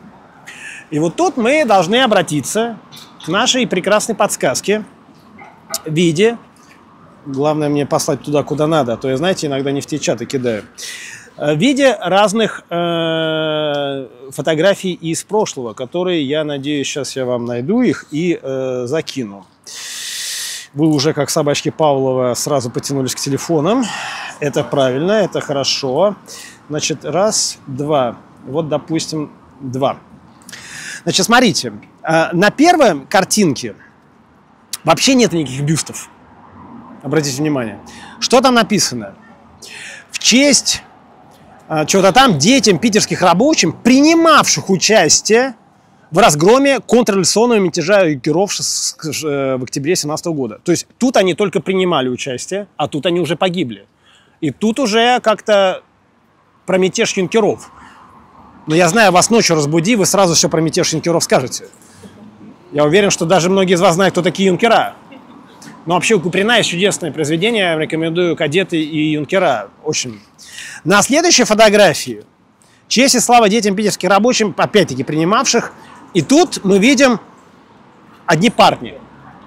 И вот тут мы должны обратиться к нашей прекрасной подсказке в виде, главное мне послать туда, куда надо, а то я, знаете, иногда не в те чаты кидаю, в виде разных э, фотографий из прошлого, которые, я надеюсь, сейчас я вам найду их и э, закину. Вы уже, как собачки Павлова, сразу потянулись к телефонам. Это правильно, это хорошо. Значит, раз, два. Вот, допустим, два. Значит, смотрите. На первой картинке вообще нет никаких бюстов. Обратите внимание. Что там написано? В честь чего-то там детям питерских рабочих, принимавших участие в разгроме контрреволюционного мятежа юнкеров в октябре семнадцатого года. То есть тут они только принимали участие, а тут они уже погибли. И тут уже как-то про мятеж юнкеров. Но я знаю, вас ночью разбуди, вы сразу все про мятеж юнкеров скажете. Я уверен, что даже многие из вас знают, кто такие юнкера. Но вообще у Куприна есть чудесное произведение, я рекомендую «Кадеты и юнкера». Очень. На следующей фотографии честь и слава детям питерских рабочих, опять-таки принимавших. И тут мы видим одни парни.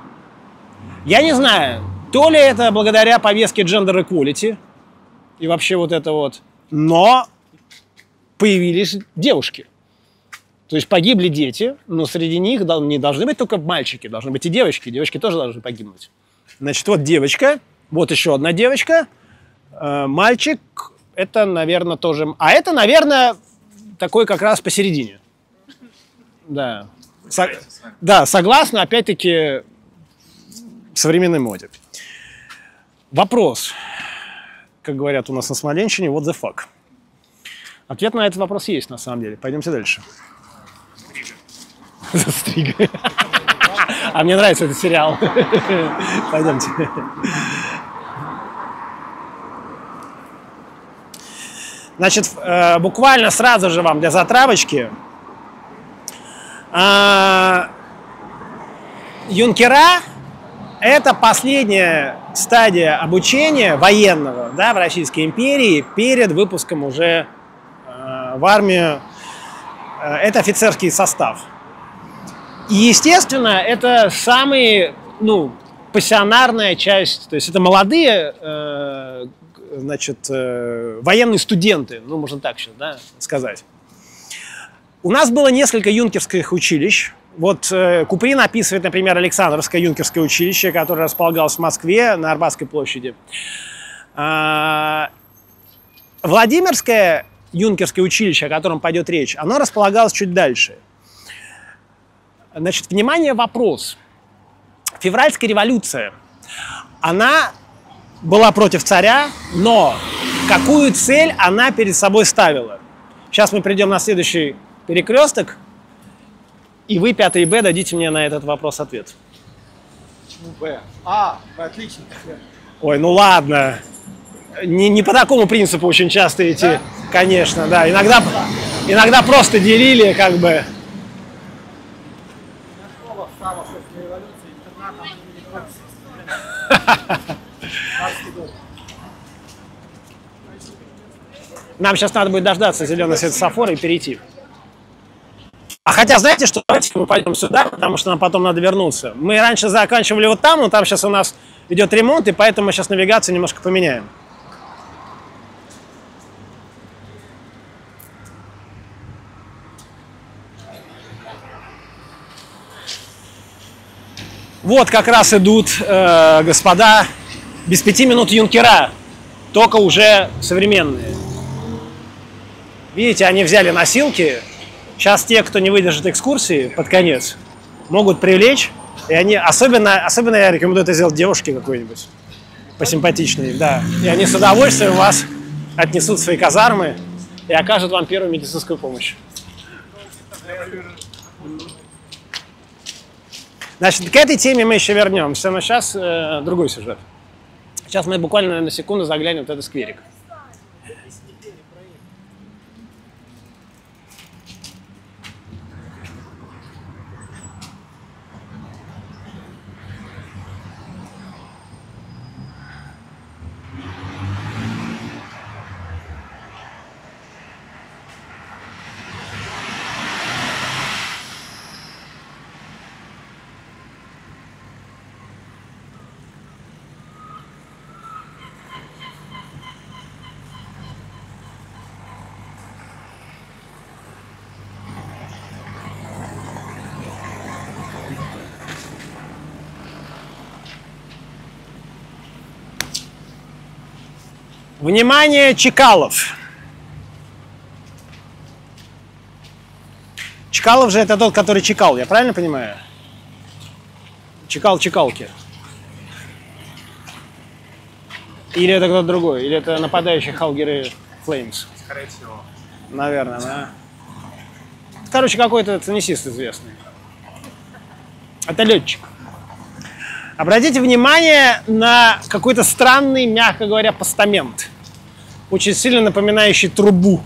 Я не знаю, то ли это благодаря повестке Gender Equality и вообще вот это вот, но появились девушки. То есть погибли дети, но среди них не должны быть только мальчики, должны быть и девочки. Девочки тоже должны погибнуть. Значит, вот девочка, вот еще одна девочка, мальчик, это, наверное, тоже... А это, наверное, такой как раз посередине. Да. Со... Да, согласно, опять-таки, современной моде. Вопрос, как говорят у нас на Смоленщине, what the fuck? Ответ на этот вопрос есть, на самом деле. Пойдемте дальше. Застрига. А мне нравится этот сериал. Пойдемте. Значит, буквально сразу же вам для затравочки. Юнкера – это последняя стадия обучения военного, да, в Российской империи перед выпуском уже э, в армию. Это офицерский состав. И, естественно, это самая, ну, пассионарная часть, то есть это молодые, э, значит, э, военные студенты, ну, можно так сейчас, да, сказать. У нас было несколько юнкерских училищ. Вот э, Куприн описывает, например, Александровское юнкерское училище, которое располагалось в Москве на Арбатской площади. А, Владимирское юнкерское училище, о котором пойдет речь, оно располагалось чуть дальше. Значит, внимание, вопрос. Февральская революция, она была против царя, но какую цель она перед собой ставила? Сейчас мы придем на следующий перекресток, и вы, пятый Б, дадите мне на этот вопрос ответ. Почему Б? А, Б, отлично. Ой, ну ладно. Не, не по такому принципу очень часто эти, да? Конечно, да. Иногда, иногда просто делили, как бы. Школа встала после революции, интернатом не Нам сейчас надо будет дождаться зеленого светофора и перейти. А хотя, знаете что, давайте мы пойдем сюда, потому что нам потом надо вернуться. Мы раньше заканчивали вот там, но там сейчас у нас идет ремонт, и поэтому мы сейчас навигацию немножко поменяем. Вот как раз идут, э, господа, без пяти минут юнкера, только уже современные. Видите, они взяли носилки. Сейчас те, кто не выдержит экскурсии под конец, могут привлечь. И они, особенно, особенно я рекомендую это сделать девушке какой-нибудь, посимпатичнее, да. И они с удовольствием вас отнесут в свои казармы и окажут вам первую медицинскую помощь. Значит, к этой теме мы еще вернемся, но сейчас э, другой сюжет. Сейчас мы буквально на секунду заглянем в этот скверик. Внимание, Чкалов. Чкалов же это тот, который чекал, я правильно понимаю? Чекал чекалки. Или это кто-то другой? Или это нападающий Халгеры Флеймс? Скорее всего. Наверное, да. Короче, какой-то теннисист известный. Это летчик. Обратите внимание на какой-то странный, мягко говоря, постамент. Очень сильно напоминающий трубу.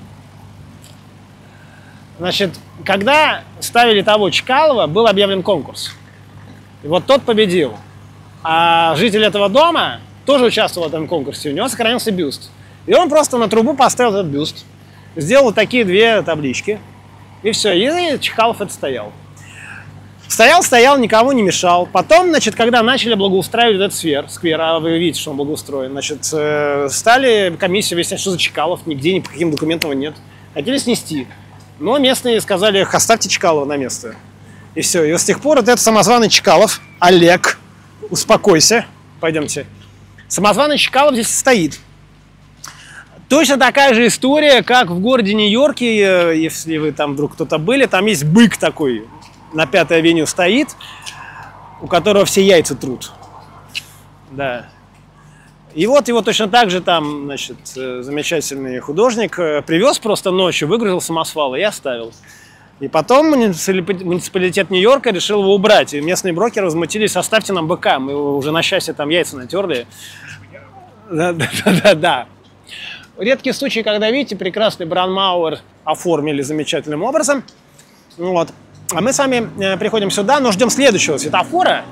Значит, когда ставили того Чкалова, был объявлен конкурс. И вот тот победил. А житель этого дома тоже участвовал в этом конкурсе. У него сохранился бюст. И он просто на трубу поставил этот бюст. Сделал такие две таблички. И все. И Чкалов это стоял. Стоял, стоял, никому не мешал. Потом, значит, когда начали благоустраивать этот сквер, сквер, а вы видите, что он благоустроен, значит, стали комиссию выяснять, что за Чкалов, нигде ни по каким документам нет. Хотели снести. Но местные сказали, оставьте Чкалова на место. И все. И вот с тех пор вот этот самозваный Чкалов, Олег, успокойся, пойдемте. Самозваный Чкалов здесь стоит. Точно такая же история, как в городе Нью-Йорке, если вы там вдруг кто-то были, там есть бык такой, на Пятой авеню стоит, у которого все яйца трут. Да. И вот его точно так же там, значит, замечательный художник привез просто ночью, выгрузил самосвал и оставил. И потом муниципалитет Нью-Йорка решил его убрать. И местные брокеры возмутились, оставьте нам быка, мы уже на счастье там яйца натерли. Да, да, да, да. Редкий случай, когда, видите, прекрасный Браунмауэр оформили замечательным образом. Вот. А мы с вами приходим сюда, но ждем следующего светофора.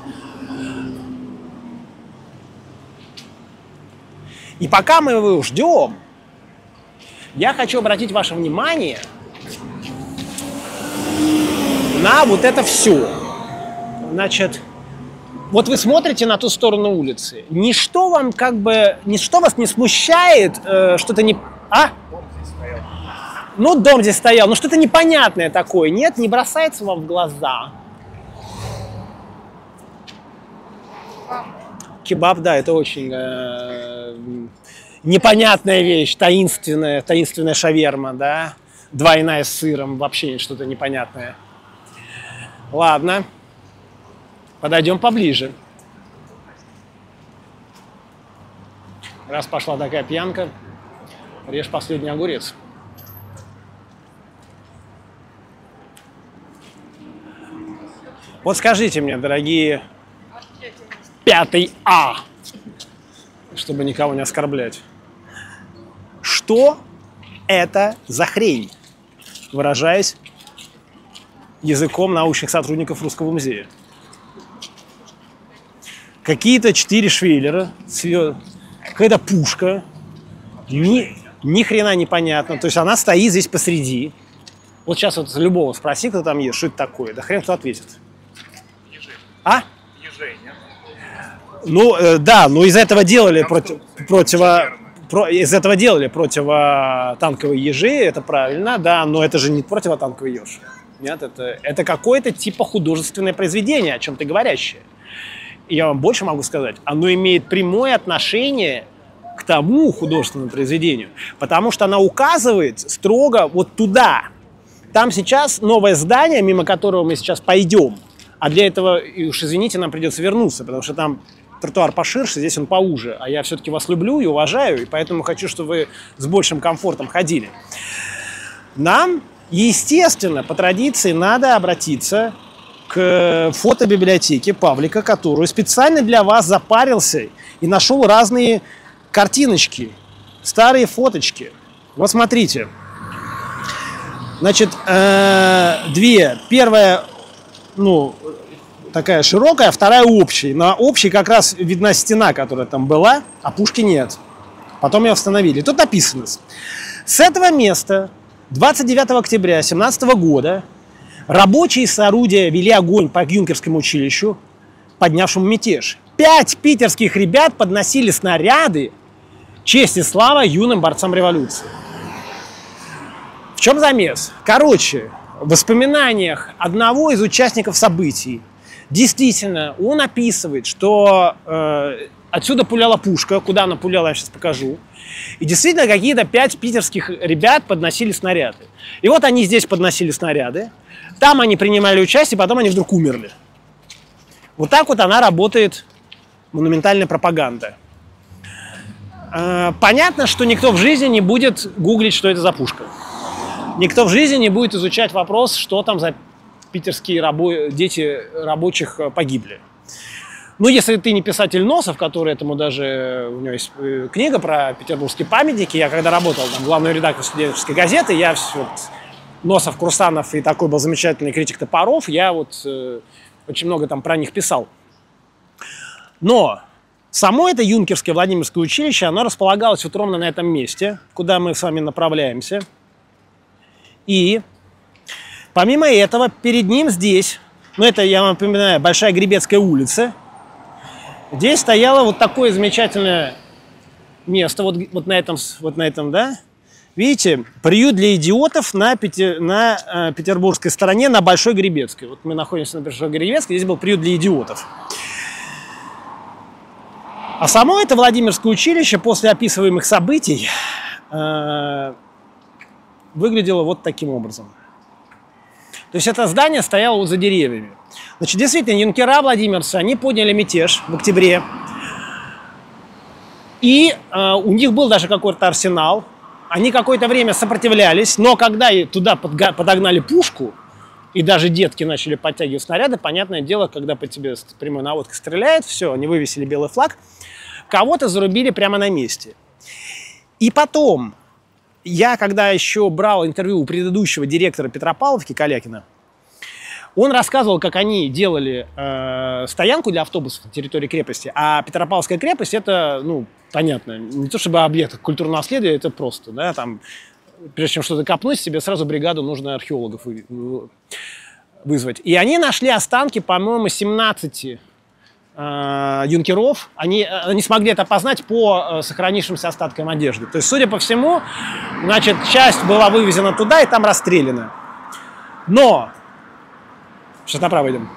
И пока мы его ждем, я хочу обратить ваше внимание на вот это все. Значит, вот вы смотрите на ту сторону улицы. Ничто вам как бы, ничто вас не смущает, э, что-то не... А? Ну, дом здесь стоял, но что-то непонятное такое, нет? Не бросается вам в глаза? Кебаб, да, это очень э, непонятная вещь, таинственная, таинственная шаверма, да? Двойная с сыром, вообще что-то непонятное. Ладно, подойдем поближе. Раз пошла такая пьянка, режь последний огурец. Вот скажите мне, дорогие пятый А, чтобы никого не оскорблять, что это за хрень, выражаясь языком научных сотрудников Русского музея? Какие-то четыре швеллера, какая-то пушка, ни, ни хрена непонятно, то есть она стоит здесь посреди. Вот сейчас вот любого спроси, кто там есть, что это такое, да хрен кто ответит. А? Ежей, нет? Ну, э, да, но из этого делали против, противо, про, из этого делали противотанковые ежи, это правильно, да, но это же не противотанковый еж. Нет, это, это какое-то типа художественное произведение, о чем-то говорящее. И я вам больше могу сказать, оно имеет прямое отношение к тому художественному произведению, потому что она указывает строго вот туда. Там сейчас новое здание, мимо которого мы сейчас пойдем, а для этого, и уж извините, нам придется вернуться, потому что там тротуар поширше, здесь он поуже, а я все-таки вас люблю и уважаю, и поэтому хочу, чтобы вы с большим комфортом ходили. Нам, естественно, по традиции надо обратиться к фотобиблиотеке Павлика, которую специально для вас запарился и нашел разные картиночки, старые фоточки. Вот смотрите. Значит, две. Первая, ну, такая широкая, а вторая общая. На общей как раз видна стена, которая там была, а пушки нет. Потом ее восстановили. Тут написано: с этого места двадцать девятого октября две тысячи семнадцатого года рабочие с орудия вели огонь по Юнкерскому училищу, поднявшему мятеж. Пять питерских ребят подносили снаряды «Честь и слава юным борцам революции». В чем замес? Короче, в воспоминаниях одного из участников событий действительно он описывает, что э, отсюда пуляла пушка. Куда она пуляла, я сейчас покажу. И действительно какие-то пять питерских ребят подносили снаряды. И вот они здесь подносили снаряды. Там они принимали участие, потом они вдруг умерли. Вот так вот она работает, монументальная пропаганда. Э, понятно, что никто в жизни не будет гуглить, что это за пушка. Никто в жизни не будет изучать вопрос, что там за питерские рабо- дети рабочих погибли. Ну, если ты не писатель Носов, который этому даже... У него есть книга про петербургские памятники. Я когда работал там главный редактор студенческой газеты, я вот, Носов, Курсанов и такой был замечательный критик Топоров, я вот э, очень много там про них писал. Но само это Юнкерское Владимирское училище, оно располагалось вот ровно на этом месте, куда мы с вами направляемся. И помимо этого, перед ним здесь, ну это, я вам напоминаю, Большая Гребецкая улица, здесь стояло вот такое замечательное место, вот, вот, на, этом, вот на этом, да, видите, приют для идиотов на, Петер, на э, петербургской стороне, на Большой Гребецкой. Вот мы находимся на Большой Гребецкой, здесь был приют для идиотов. А само это Владимирское училище после описываемых событий э, выглядело вот таким образом. То есть это здание стояло вот за деревьями. Значит, действительно, юнкера владимирцы, они подняли мятеж в октябре. И э, у них был даже какой-то арсенал. Они какое-то время сопротивлялись, но когда туда подогнали пушку, и даже детки начали подтягивать снаряды, понятное дело, когда по тебе с прямой наводкой стреляют, все, они вывесили белый флаг, кого-то зарубили прямо на месте. И потом... Я, когда еще брал интервью у предыдущего директора Петропавловки Калякина, он рассказывал, как они делали э, стоянку для автобусов на территории крепости. А Петропавловская крепость — это, ну, понятно, не то чтобы объект культурного наследия, это просто, да, там, прежде чем что-то копнуть, себе сразу бригаду нужно археологов вызвать. И они нашли останки, по-моему, семнадцати юнкеров. Они, они смогли это опознать по сохранившимся остаткам одежды. То есть, судя по всему, значит, часть была вывезена туда и там расстреляна. Но... Сейчас направо идем.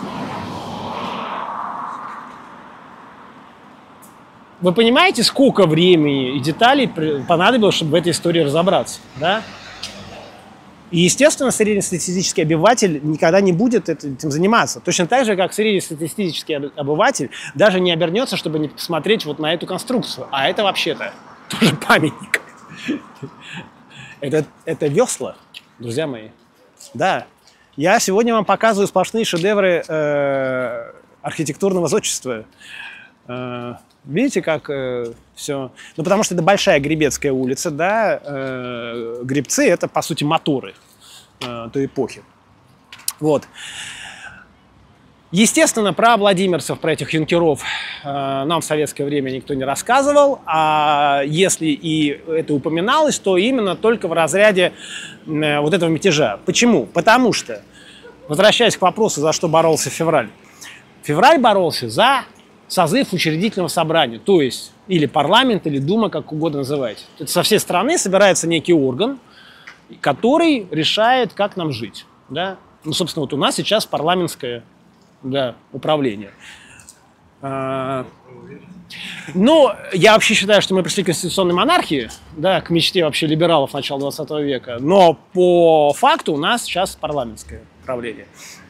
Вы понимаете, сколько времени и деталей понадобилось, чтобы в этой истории разобраться, да? И, естественно, среднестатистический обыватель никогда не будет этим заниматься. Точно так же, как среднестатистический обыватель даже не обернется, чтобы не посмотреть вот на эту конструкцию. А это вообще-то тоже памятник. Это, это весла, друзья мои. Да, я сегодня вам показываю сплошные шедевры э, архитектурного зодчества. Э, видите, как э, все... Ну, потому что это Большая Гребецкая улица, да, э, гребцы — это, по сути, моторы э, той эпохи. Вот. Естественно, про владимирцев, про этих юнкеров э, нам в советское время никто не рассказывал, а если и это упоминалось, то именно только в разряде э, вот этого мятежа. Почему? Потому что, возвращаясь к вопросу, за что боролся Февраль. Февраль боролся за созыв учредительного собрания, то есть или парламент, или дума, как угодно называйте. Это со всей страны собирается некий орган, который решает, как нам жить. Да? Ну, собственно, вот у нас сейчас парламентское, да, управление. А, ну, я вообще считаю, что мы пришли к конституционной монархии, да, к мечте вообще либералов начала двадцатого века, но по факту у нас сейчас парламентское правление.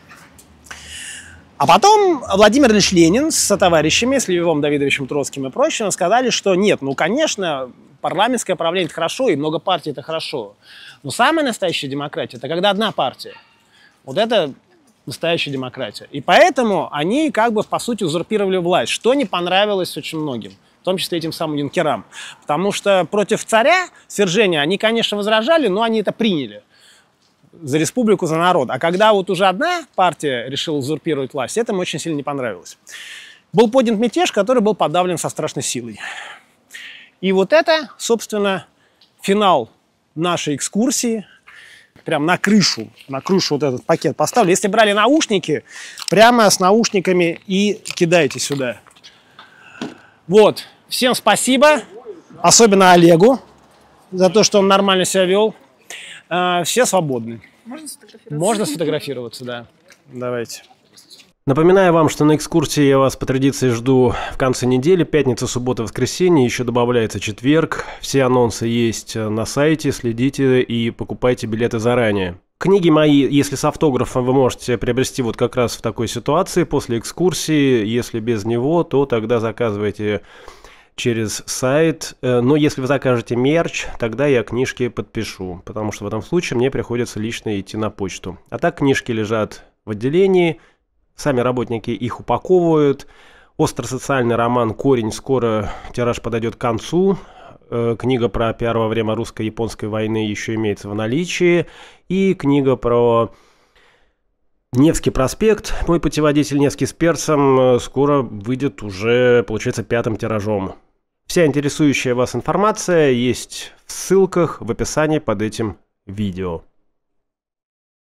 А потом Владимир Ильич Ленин с товарищами, с Львом Давидовичем Троцким и прочим, сказали, что нет, ну, конечно, парламентское правление – это хорошо, и много партий – это хорошо. Но самая настоящая демократия – это когда одна партия. Вот это настоящая демократия. И поэтому они, как бы, по сути, узурпировали власть, что не понравилось очень многим, в том числе этим самым юнкерам. Потому что против царя свержения они, конечно, возражали, но они это приняли. За республику, за народ. А когда вот уже одна партия решила узурпировать власть, это им очень сильно не понравилось. Был поднят мятеж, который был подавлен со страшной силой. И вот это, собственно, финал нашей экскурсии. Прям на крышу, на крышу вот этот пакет поставлю. Если брали наушники, прямо с наушниками и кидайте сюда. Вот. Всем спасибо. Особенно Олегу за то, что он нормально себя вел. Все свободны. Можно сфотографироваться? Можно сфотографироваться, да. Давайте. Напоминаю вам, что на экскурсии я вас по традиции жду в конце недели. Пятница, суббота, воскресенье. Еще добавляется четверг. Все анонсы есть на сайте. Следите и покупайте билеты заранее. Книги мои, если с автографом, вы можете приобрести вот как раз в такой ситуации после экскурсии. Если без него, то тогда заказывайте через сайт. Но если вы закажете мерч, тогда я книжки подпишу, потому что в этом случае мне приходится лично идти на почту. А так книжки лежат в отделении, сами работники их упаковывают. Остросоциальный роман «Корень» скоро тираж подойдет к концу. Книга про пиар во время русско-японской войны еще имеется в наличии. И книга про Невский проспект, мой путеводитель «Невский с перцем», скоро выйдет уже, получается, пятым тиражом. Вся интересующая вас информация есть в ссылках в описании под этим видео.